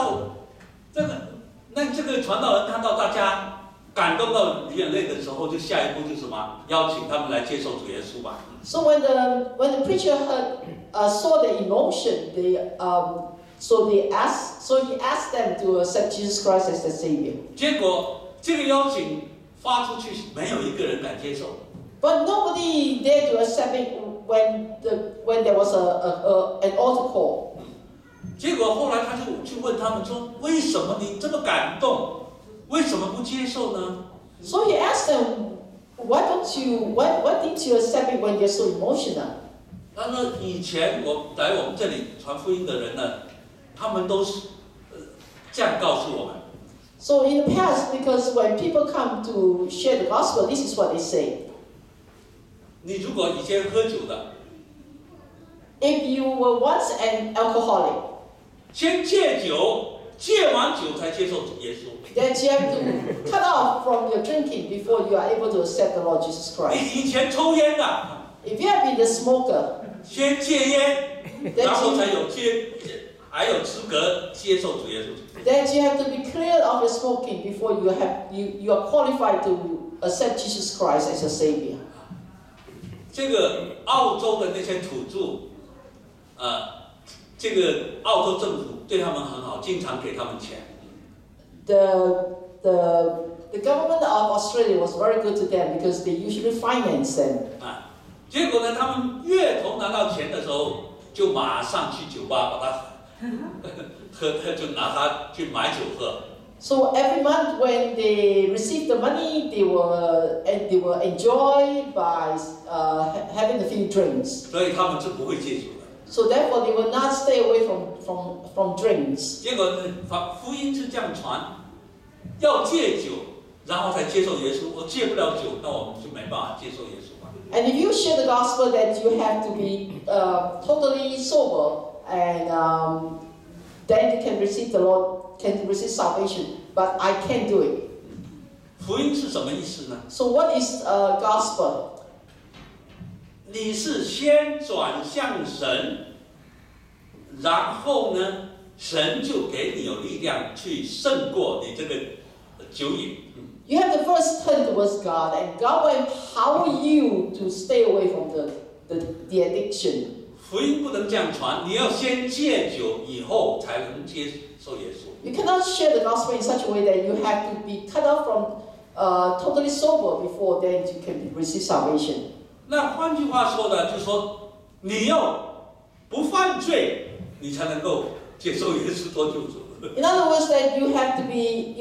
这个传道人看到大家感动到流眼泪的时候，就下一步就是什么？邀请他们来接受主耶稣吧。 So when the preacher saw the emotion, he asked them to accept Jesus Christ as their Savior. 结果这个邀请发出去，没有一个人敢接受。 But nobody dared to accept it when there was an altar call. 结果后来他就去问他们说：“为什么你这么感动？为什么不接受呢？” So he asked them, why didn't you accept it when you're so emotional? 他说：“以前来我们这里传福音的人呢，他们都是这样告诉我们。 So in the past, because when people come to share the gospel, this is what they say. 你如果以前喝酒的， If you were once an alcoholic, 先戒酒， 戒完酒才接受主耶稣。 That you have to cut off from your drinking before you are able to accept the Lord Jesus 你 Christ. 以前抽烟的， If you have been a smoker, 先戒烟， that 然后 you, 才有还有资格接受主耶稣。 that you have to be cleared of your smoking before you are qualified to accept Jesus Christ as your Savior. 这个澳洲的那些土著，这个澳洲政府对他们很好，经常给他们钱。 The government of Australia was very good to them because they usually finance them. 结果呢，他们月头拿到钱的时候，就马上去酒吧把它就拿它去买酒喝。 So every month when they received the money, they were enjoyed by having a few drinks. 所以他们是不会戒酒的。 So therefore, they will not stay away from drinks. 结果呢，福音是这样传，要戒酒，然后才接受耶稣。我戒不了酒，那我们就没办法接受耶稣嘛。 And if you share the gospel that you have to be totally sober, and then you can receive the Lord, can receive salvation. But I can't do it. 福音是什么意思呢？ So what is gospel? 你是先转向神，然后呢，神就给你有力量去胜过你这个酒瘾。 You have to first turn towards God, and God will empower you to stay away from the addiction. 福音不能这样传，你要先戒酒，以后才能接受耶稣。 You cannot share the gospel in such a way that you have to be cut off from totally sober before then you can receive salvation. 那换句话说呢，就是说你要不犯罪，你才能够接受耶稣做救主。 In other words, that you have to be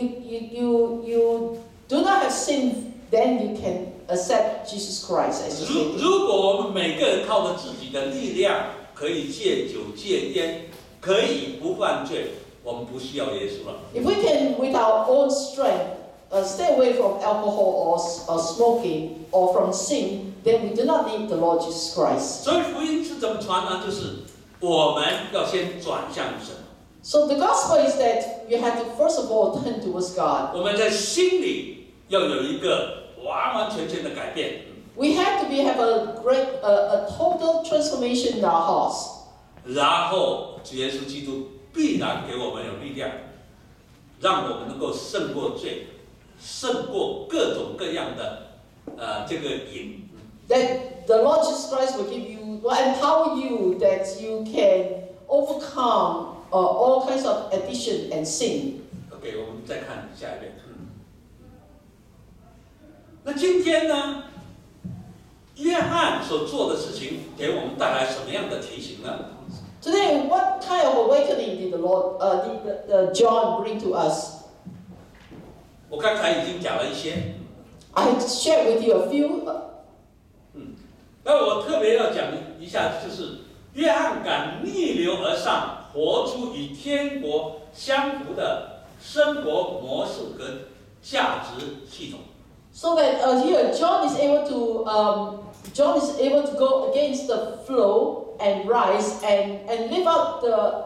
you do not have sin, then you can accept Jesus Christ as your Savior. 如果我们每个人靠着自己的力量可以戒酒戒烟，可以不犯罪，我们不需要耶稣了。 If we can, with our own strength, stay away from alcohol or smoking or from sin, then we do not need the Lord Jesus Christ. 所以福音是怎么传呢？就是我们要先转向神。 So the gospel is that you have to first of all turn towards God. 我们在心里要有一个完完全全的改变。 We have to have a total transformation in our hearts. 然后主耶稣基督必然给我们有力量，让我们能够胜过罪，胜过各种各样的这个瘾。 That the Lord Jesus Christ will empower you that you can overcome all kinds of addiction and sin. OK， 我们再看下一遍。那今天呢，约翰所做的事情给我们带来什么样的提醒呢？ Today, what kind of awakening did the Lord, did John bring to us? 我刚才已经讲了一些， I shared with you a few. 那我特别要讲一下，就是约翰敢逆流而上，活出与天国相符的生活模式和价值系统。 So that here John is able to go against the flow and rise and live out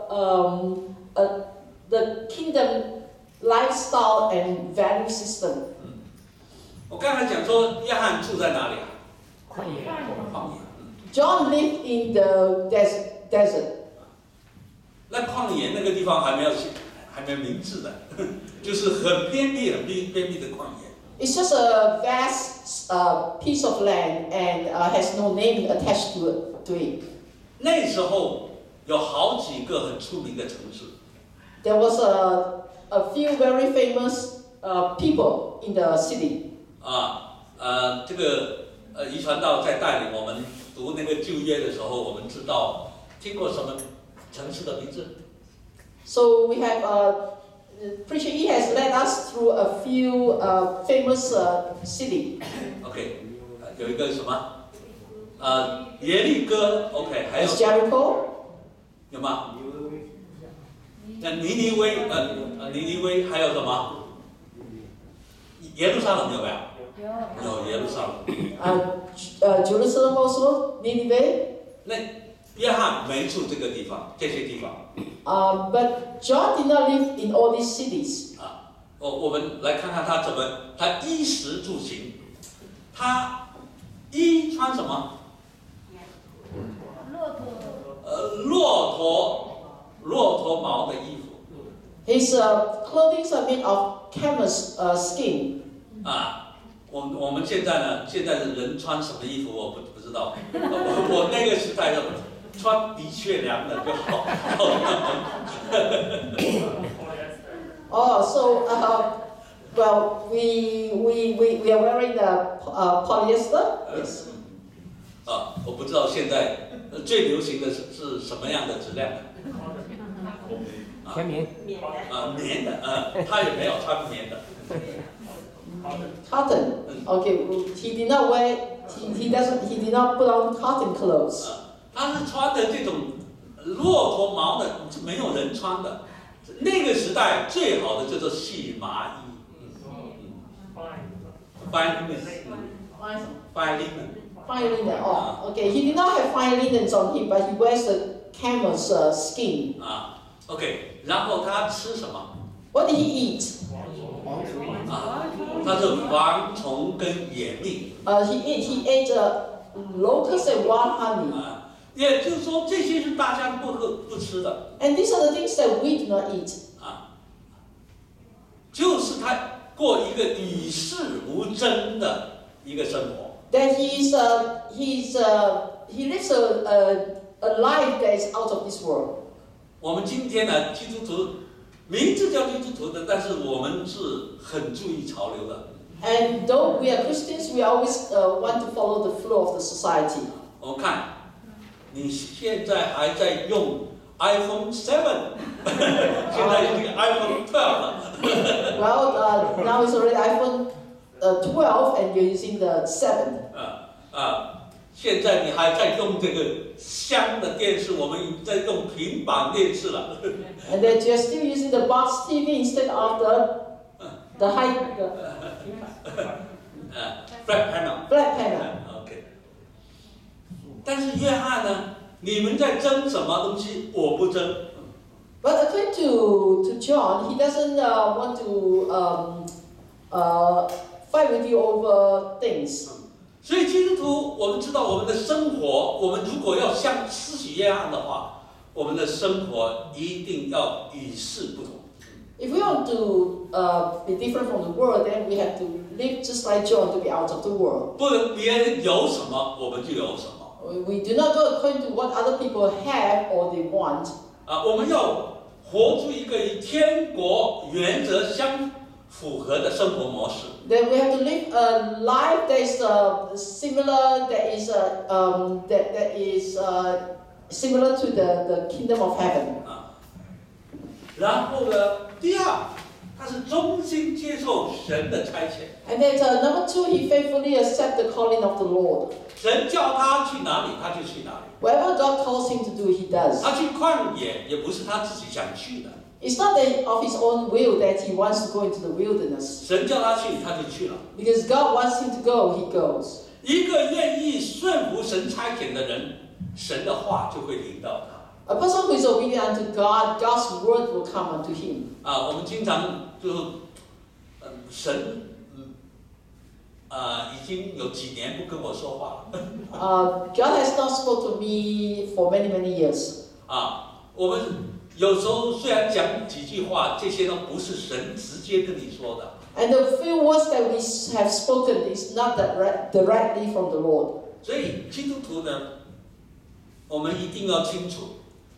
the kingdom lifestyle and value system. 我刚才讲说，约翰住在哪里啊？旷野。 John lived in the desert. 那旷野那个地方还没有名字的，就是很偏僻的旷野。 It's just a vast piece of land and has no name attached to it. 那时候有好几个很出名的城市。 There was a few very famous people in the city. 这个遗传道在带领我们读那个旧约的时候，我们知道听过什么城市的名字？ So we have preacher E has led us through a few famous city. OK， 有一个什么？耶利哥 ，OK， 还有 There's Jericho. 有吗？那尼尼微还有什么？耶路撒冷有没有？有耶路撒冷。 Jerusalem also, Nineveh. 那约翰没住这个地方，这些地方。 But John did not live in all these cities. 我们来看看他衣食住行，他衣穿什么？骆驼毛的衣服。 His clothing are made of camel's skin. 我们现在呢，现在的人穿什么衣服我不知道。我那个时代的穿的确凉了就好。 Well, we are wearing the polyester. Yes. 我不知道现在最流行的是什么样的质量？ 全棉。 棉的，他也没有穿棉的。 Cotton. Okay, he did not wear. He did not put on cotton clothes. 他是穿的这种骆驼毛的，没有人穿的。那个时代最好的叫做细麻衣。Fine linen. Fine linen. Oh, okay. He did not have fine linens on him, but he wears the camel's skin. OK， 然后他吃什么？ What did he eat? 他是蝗虫跟野蜜。 He ate locusts and wild honey. 也就是说，这些是大家不吃的。 And these are the things that we do not eat. 就是他过一个与世无争的一个生活。 That he lives a life that is out of this world. 我们今天呢，基督徒名字叫基督徒的，但是我们是很注意潮流的。 And though we are Christians, we always want to follow the flow of the society. 我们看，你现在还在用 iPhone 7， 现在用这个 iPhone 12了。 Well, now it's already iPhone 12, and you're using the 7. 现在你还在用这个香的电视，我们已经在用平板电视了。 And that you're still using the box TV instead of the flat panel. flat panel. OK。但是约翰呢？你们在争什么东西？我不争。 But according to John, he doesn't want to fight with you over things. 所以基督徒，我们知道我们的生活，我们如果要像施洗约翰的话，我们的生活一定要与世不同。 If we want to be different from the world, then we have to live just like John to be out of the world. 不能别人有什么，我们就有什么。 We do not go according to what other people have or they want. 我们要活出一个与天国原则相符合的生活模式。 Then we have to live a life that is similar, that is similar to the kingdom of heaven. 然后呢，第二，他是忠心接受神的差遣。 And then number 2, he faithfully accepts the calling of the Lord. 神叫他去哪里，他就去哪里。 Whatever God calls him to do, he does. 他去旷野也不是他自己想去的。 It's not that of his own will that he wants to go into the wilderness. 神叫他去，他就去了。 Because God wants him to go, he goes. 一个愿意顺服神差遣的人，神的话就会临到他。 A person who is obedient unto God, God's word will come unto him. 我们经常就，神，已经有几年不跟我说话了。 God has not spoken to me for many, many years. 我们有时候虽然讲几句话，这些都不是神直接跟你说的。 And the few words that we have spoken is not directly from the Lord. 所以基督徒呢，我们一定要清楚，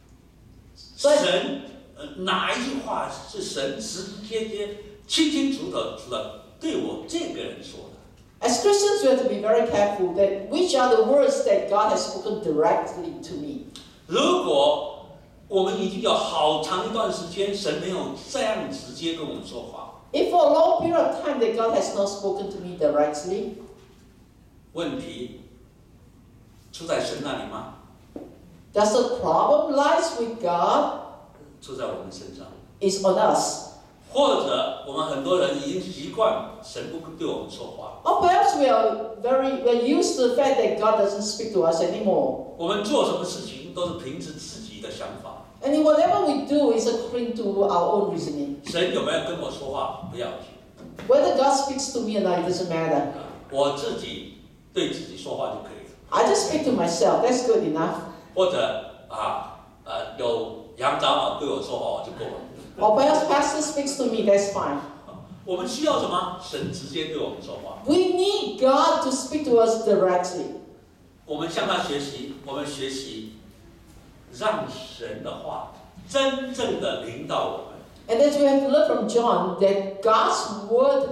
神哪一句话是神直接、清清楚楚的对我这个人说的。 As Christians, we have to be very careful that which are the words that God has spoken directly to me. 如果我们已经有好长一段时间，神没有这样直接跟我们说话。 If for a long period of time that God has not spoken to me directly, 问题出在神那里吗？ does the problem lies with God? 出在我们身上。 Is on us. 或者我们很多人已经习惯神不对我们说话。 Or perhaps we're used to the fact that God doesn't speak to us anymore. 我们做什么事情都是凭着自己的想法。 And in whatever we do is according to our own reasoning. 神有没有跟我说话不要紧， Whether God speaks to me or not, it doesn't matter. 我自己对自己说话就可以了。 I just speak to myself. That's good enough. 或者有杨长老对我说话我就够了。 Or perhaps pastor speaks to me. That's fine. 我们需要什么？神直接对我们说话。 We need God to speak to us directly. 我们向他学习，我们学习让神的话真正的领导我们。 And that we have to learn from John that God's word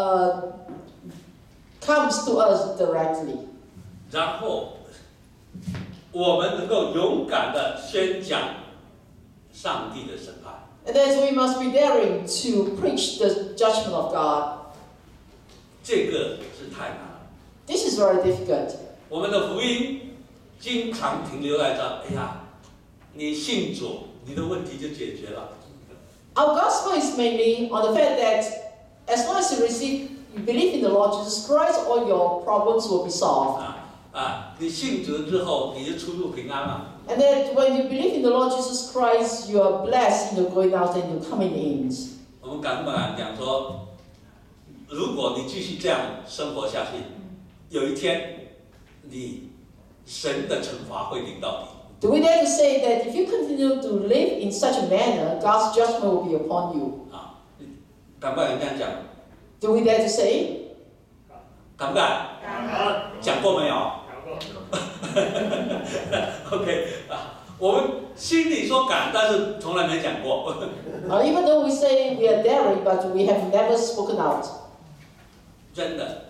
comes to us directly. 然后我们能够勇敢的宣讲上帝的审判。 And that we must be daring to preach the judgment of God. 这个是太难了。 This is very difficult. 我们的福音经常停留在这，哎呀，你信主，你的问题就解决了。 Our gospel is mainly on the fact that as long as you believe in the Lord Jesus Christ, all your problems will be solved. 你信主之后，你就出入平安了。 And that when you believe in the Lord Jesus Christ, you are blessed in your going out and your coming in. 我们敢不敢讲说，如果你继续这样生活下去，有一天，神的惩罚会临到你。 Do we dare to say that if you continue to live in such a manner, God's judgment will be upon you? 敢不敢这样讲？ Do we dare to say? 敢不敢？讲过没有？OK 我们心里说敢，但是从来没讲过。 Even though we say we are daring, but we have never spoken out. 真的，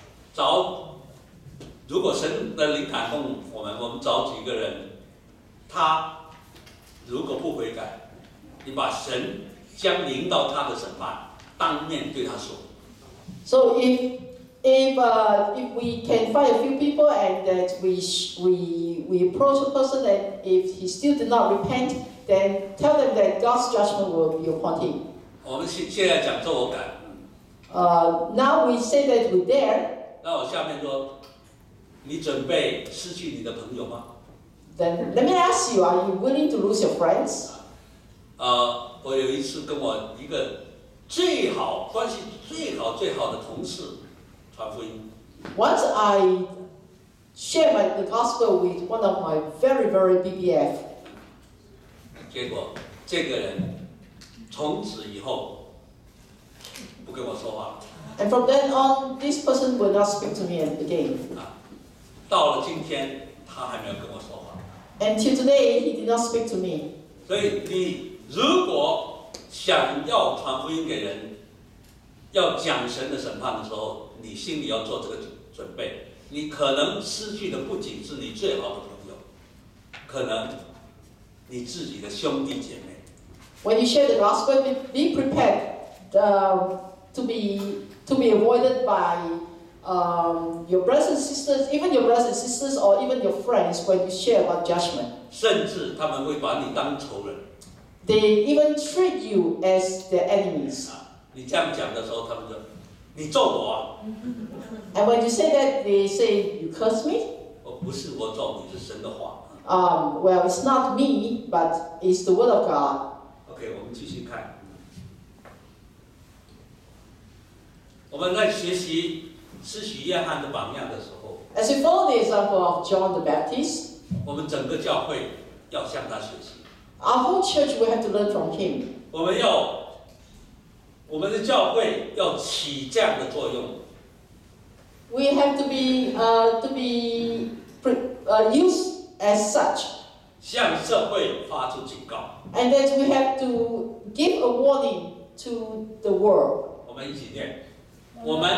如果神的灵感动我们找几个人，他如果不悔改，你把神将临到他的审判，当面对他说。 So if we can find a few people and that we approach a person and if he still did not repent, then tell them that God's judgment will be upon him. 我们现在讲自我感。 Now we say that we dare. 那我下面说，你准备失去你的朋友吗？ Then let me ask you: Are you willing to lose your friends? 我有一次跟我一个关系最好的同事传福音。 Once I shared the gospel with one of my very BBF. 结果这个人从此以后不跟我说话。 And from then on, this person will not speak to me again. 到了今天，他还没有跟我说话。 Until today, he did not speak to me. 所以你如果想要传福音给人，要讲神的审判的时候，你心里要做这个准备。你可能失去的不仅是你最好的朋友，可能你自己的兄弟姐妹。 When you share the gospel, be prepared to be avoided by your brothers and sisters, even your brothers and sisters, or even your friends when you share about judgment. 甚至他们会把你当仇人。 They even treat you as their enemies. 你这样讲的时候，他们说：“你揍我啊！” And when you say that, they say, "You curse me?" 不是我揍你，是神的话。 Well, it's not me, but it's the word of God. OK， 我们继续看。我们在学习施洗约翰的榜样的时候， As we follow the example of John the Baptist, 我们整个教会要向他学习。 our whole church will have to learn from him. 我们的教会要起这样的作用。 We have to be used as such, 向社会发出警告。 and that we have to give a warning to the world. 我们一起念：我们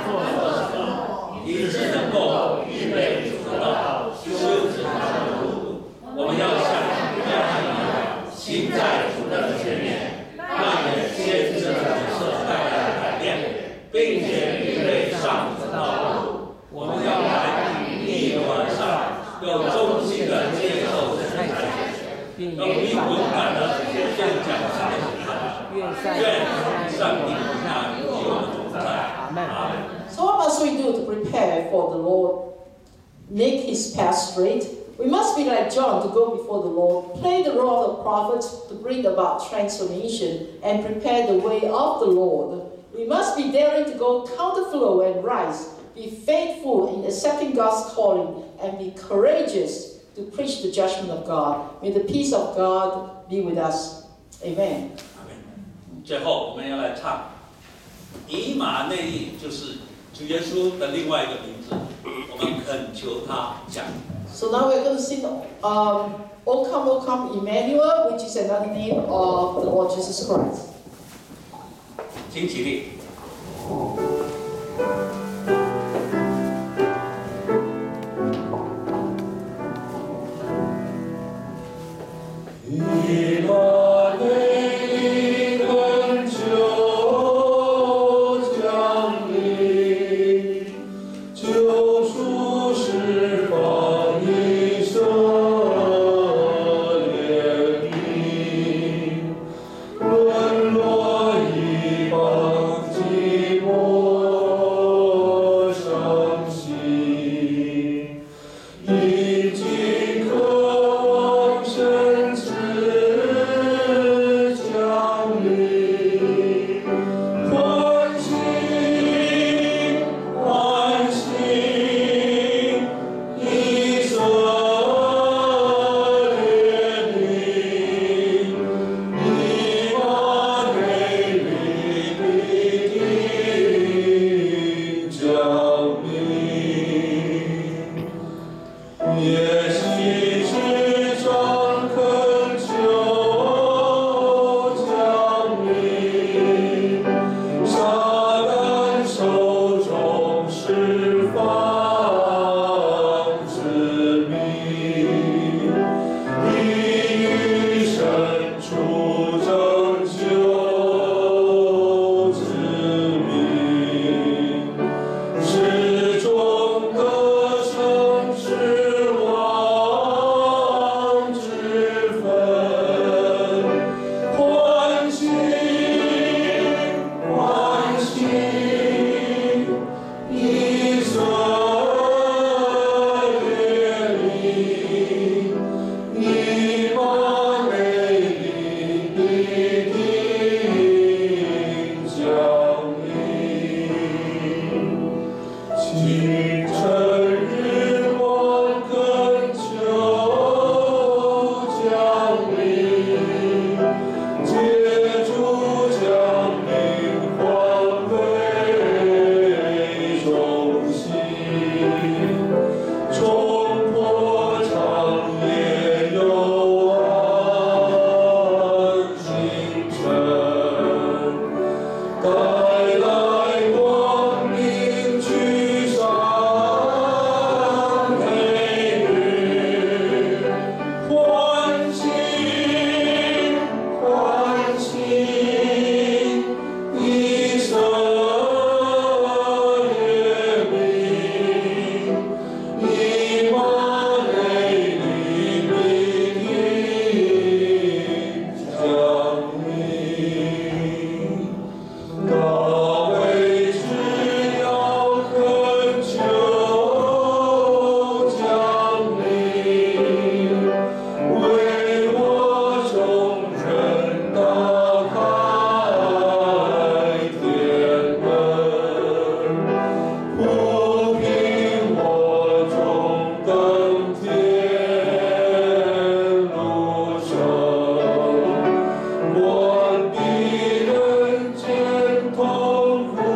以致能够预备主的道，修直他的路。我们要像约翰一样，行在主的前面，让人先知的角色带来改变，并且预备上主的道路。我们要来义完善，又忠心的接受神的差遣，要并勇敢的宣讲神的审判。愿上帝平安与我们同在。阿门。 So what must we do to prepare for the Lord, make His path straight? We must be like John to go before the Lord, play the role of a prophet to bring about transformation and prepare the way of the Lord. We must be daring to go counterflow and rise, be faithful in accepting God's calling, and be courageous to preach the judgment of God. May the peace of God be with us. Amen. 最后我们要来唱以马内利，就是主耶稣的另外一个名字，我们恳求他讲。 So now we're going to sing O Come, Emmanuel, which is another name of the Lord Jesus Christ. 请起立。以马内利，恳求降临，救赎释放以色列民，沦落一邦寂寞伤心，已经渴望神赐降临，欢喜欢喜，以色列民，以马内利必定降临。也许时常恳求降临，撒旦手中释放之民，以与神出拯救之民，始终得胜之王之分，欢喜欢喜，以色列民，以马内利必定降临。清晨日光恳求降临，借主降临换为中心，冲破长夜幽暗星辰，带来光明驱散黑日，欢喜欢喜，以色列民，以马内利必定降临。大卫只要恳求降临，为我众人打开天门，铺平我众登天路程，关闭人间痛苦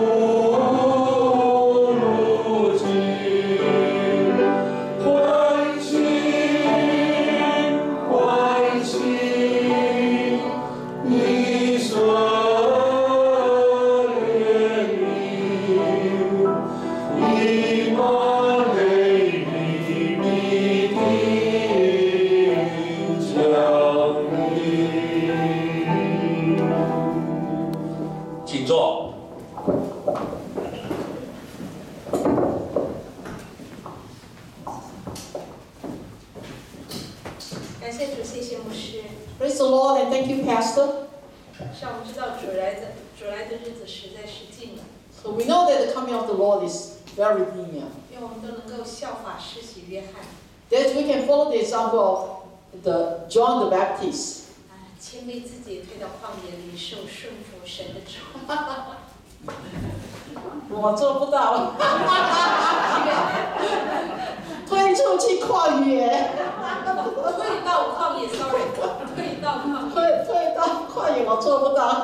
路径，欢喜欢喜，以色列民，以马内利必定降临。请坐。 感谢主，谢谢牧师。 Praise the Lord and thank you, Pastor. 让我们知道主来的日子实在是近了， So we know that the coming of the Lord is very near. 愿我们都能够效法施洗约翰， That we can follow the example of John the Baptist. 谦卑自己退到旷野里，受顺服神的旨。 我做不到，退出去旷野， 退到旷野 ，sorry， 退到旷野， 退到旷野，我做不到。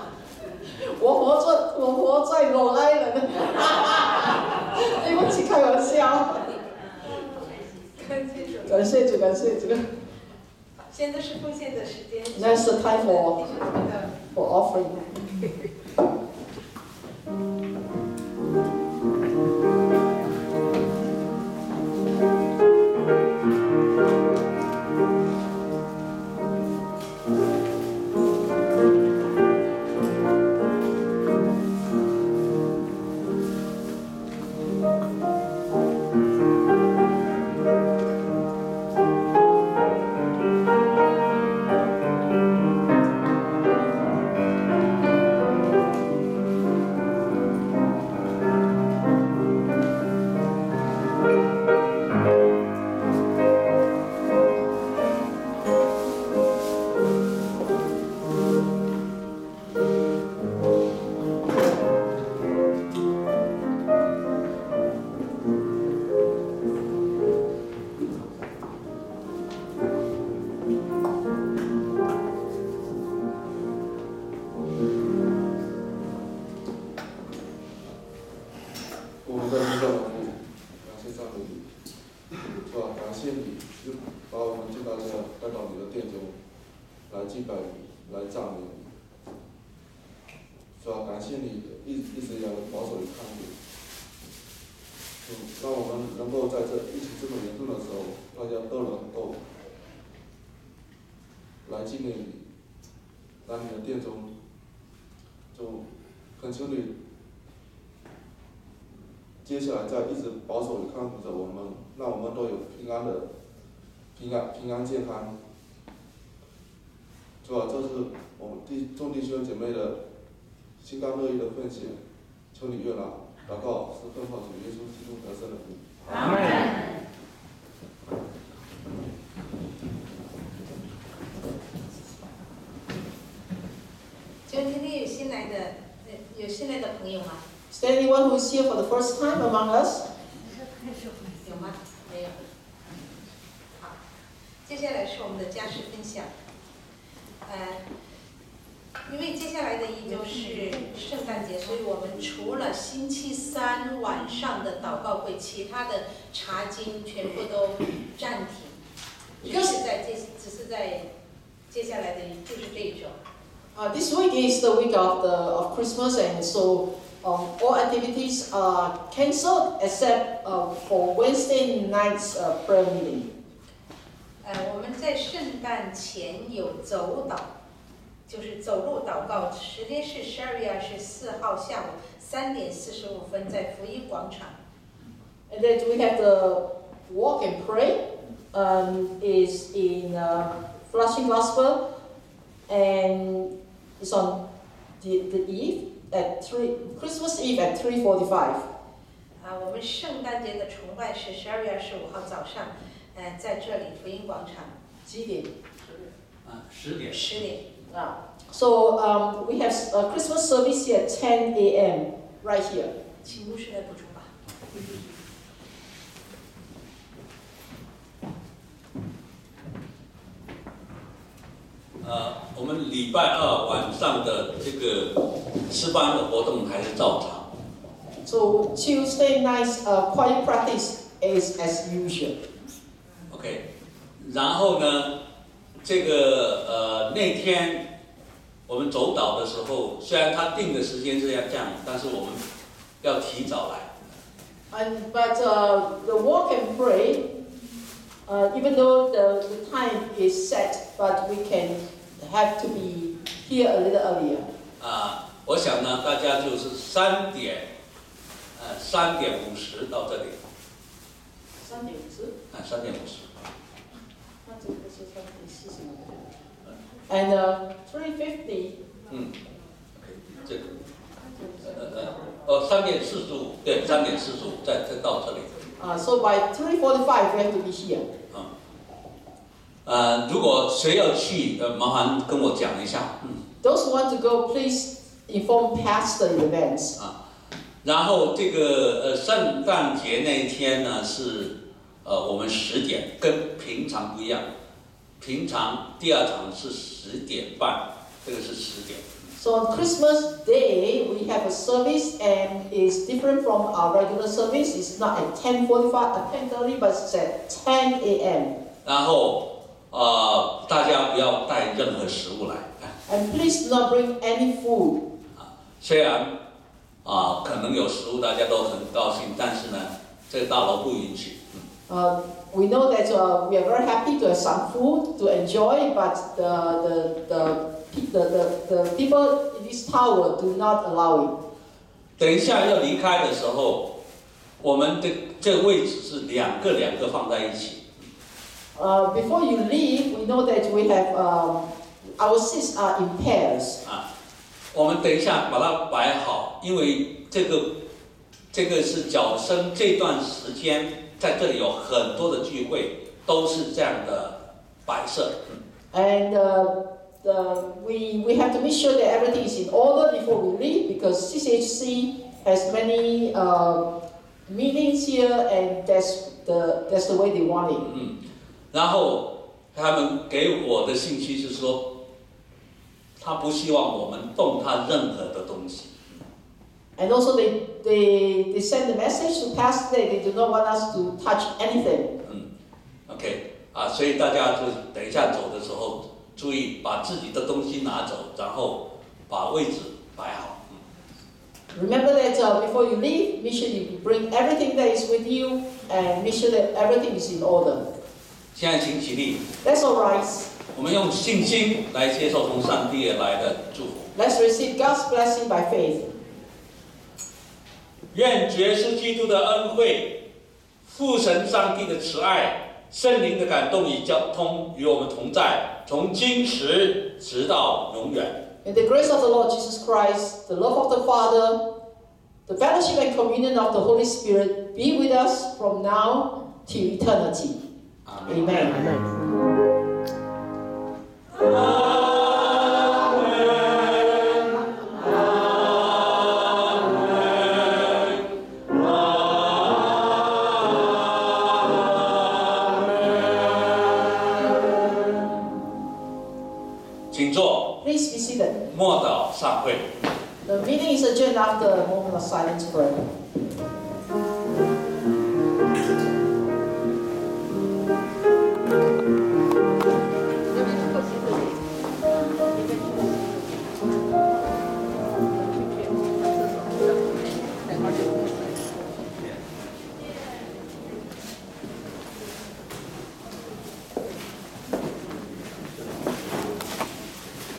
我活在Rhode Island，对不起，开玩笑。感谢主，感谢主。 现在是奉献的时间。 That's the time for offering. 接下来再一直保守地看着我们，让我们都有平安健康，是吧？这是我们众弟兄姐妹的心甘乐意的奉献，求你悦纳。祷告是奉靠主耶稣基督得胜的名。 阿门。 就今天有新来的朋友吗？ Is there anyone who is here for the first time among us? 有吗？没有。好，接下来是我们的家事分享。因为接下来的一周是圣诞节，所以我们除了星期三晚上的祷告会，其他的查经全部都暂停，只是在接下来的就是这一周。 This week is the week of Christmas, and so all activities are cancelled except for Wednesday night's prayer meeting. 我们在圣诞前有走祷，就是走路祷告，时间是12月24号下午3点45分，在福音广场。 And then we have the walk and pray. Is in Flushing Gospel, and it's on the eve at Christmas Eve at 3:45. 我们圣诞节的崇拜是12月25号早上，在这里福音广场。 几点 ？10点。 10点。 So we have a Christmas service here at 10 a.m. right here. 请牧师来补充吧。 我们礼拜2晚上的这个诗班的活动还是照常。 So Tuesday night's choir practice is as usual. OK， 然后呢，这个那天我们走祷的时候，虽然他定的时间是要这样，但是我们要提早来。 But the walk and pray, even though the time is set, but we can have to be here a little earlier. 我想呢，大家就是3点50到这里。 3点50。 3点50。 那这个是3点40。And 3:50. 这个。3点45，对，3点45，再到这里。 So by 3:45 we have to be here. 如果谁要去，麻烦跟我讲一下。 Those who want to go, please inform Pastor in advance. 然后这个圣诞节那一天呢是我们10点，跟平常不一样。平常第2场是10点半，这个是10点。 So on Christmas Day we have a service and it's different from our regular service. It's not at 10:30, but it's at 10 a.m. 然后大家不要带任何食物来。 And please do not bring any food. 虽然可能有食物大家都很高兴，但是呢，这个大楼不允许。 We know that we are very happy to have some food to enjoy, but the people in this tower do not allow it. 等一下要离开的时候，我们的这个位置是两个放在一起。 Before you leave, we know that we have our seats are in pairs. 我们等一下把它摆好，因为这个是角声这段时间在这里有很多的聚会，都是这样的摆设。 And we have to make sure that everything is in order before we leave, because CCHC has many meetings here, and that's the way they want it. 然后他们给我的信息是说，他不希望我们动他任何的东西。 And also they send the message to Pastor that they do not want us to touch anything. OK 所以大家就等一下走的时候，注意把自己的东西拿走，然后把位置摆好。 Remember that before you leave, make sure you bring everything that is with you, and make sure that everything is in order. 现在请起立。 Let's all rise. 我们用信心来接受从上帝而来的祝福。 Let's receive God's blessing by faith. 愿耶稣基督的恩惠、父神上帝的慈爱、圣灵的感动与交通与我们同在，从今时直到永远。 In the grace of the Lord Jesus Christ, the love of the Father, the fellowship and communion of the Holy Spirit be with us from now till eternity. Amen. Amen. 请坐。 Please be seated. 默祷散会。 The meeting is adjourned after a moment of silent prayer.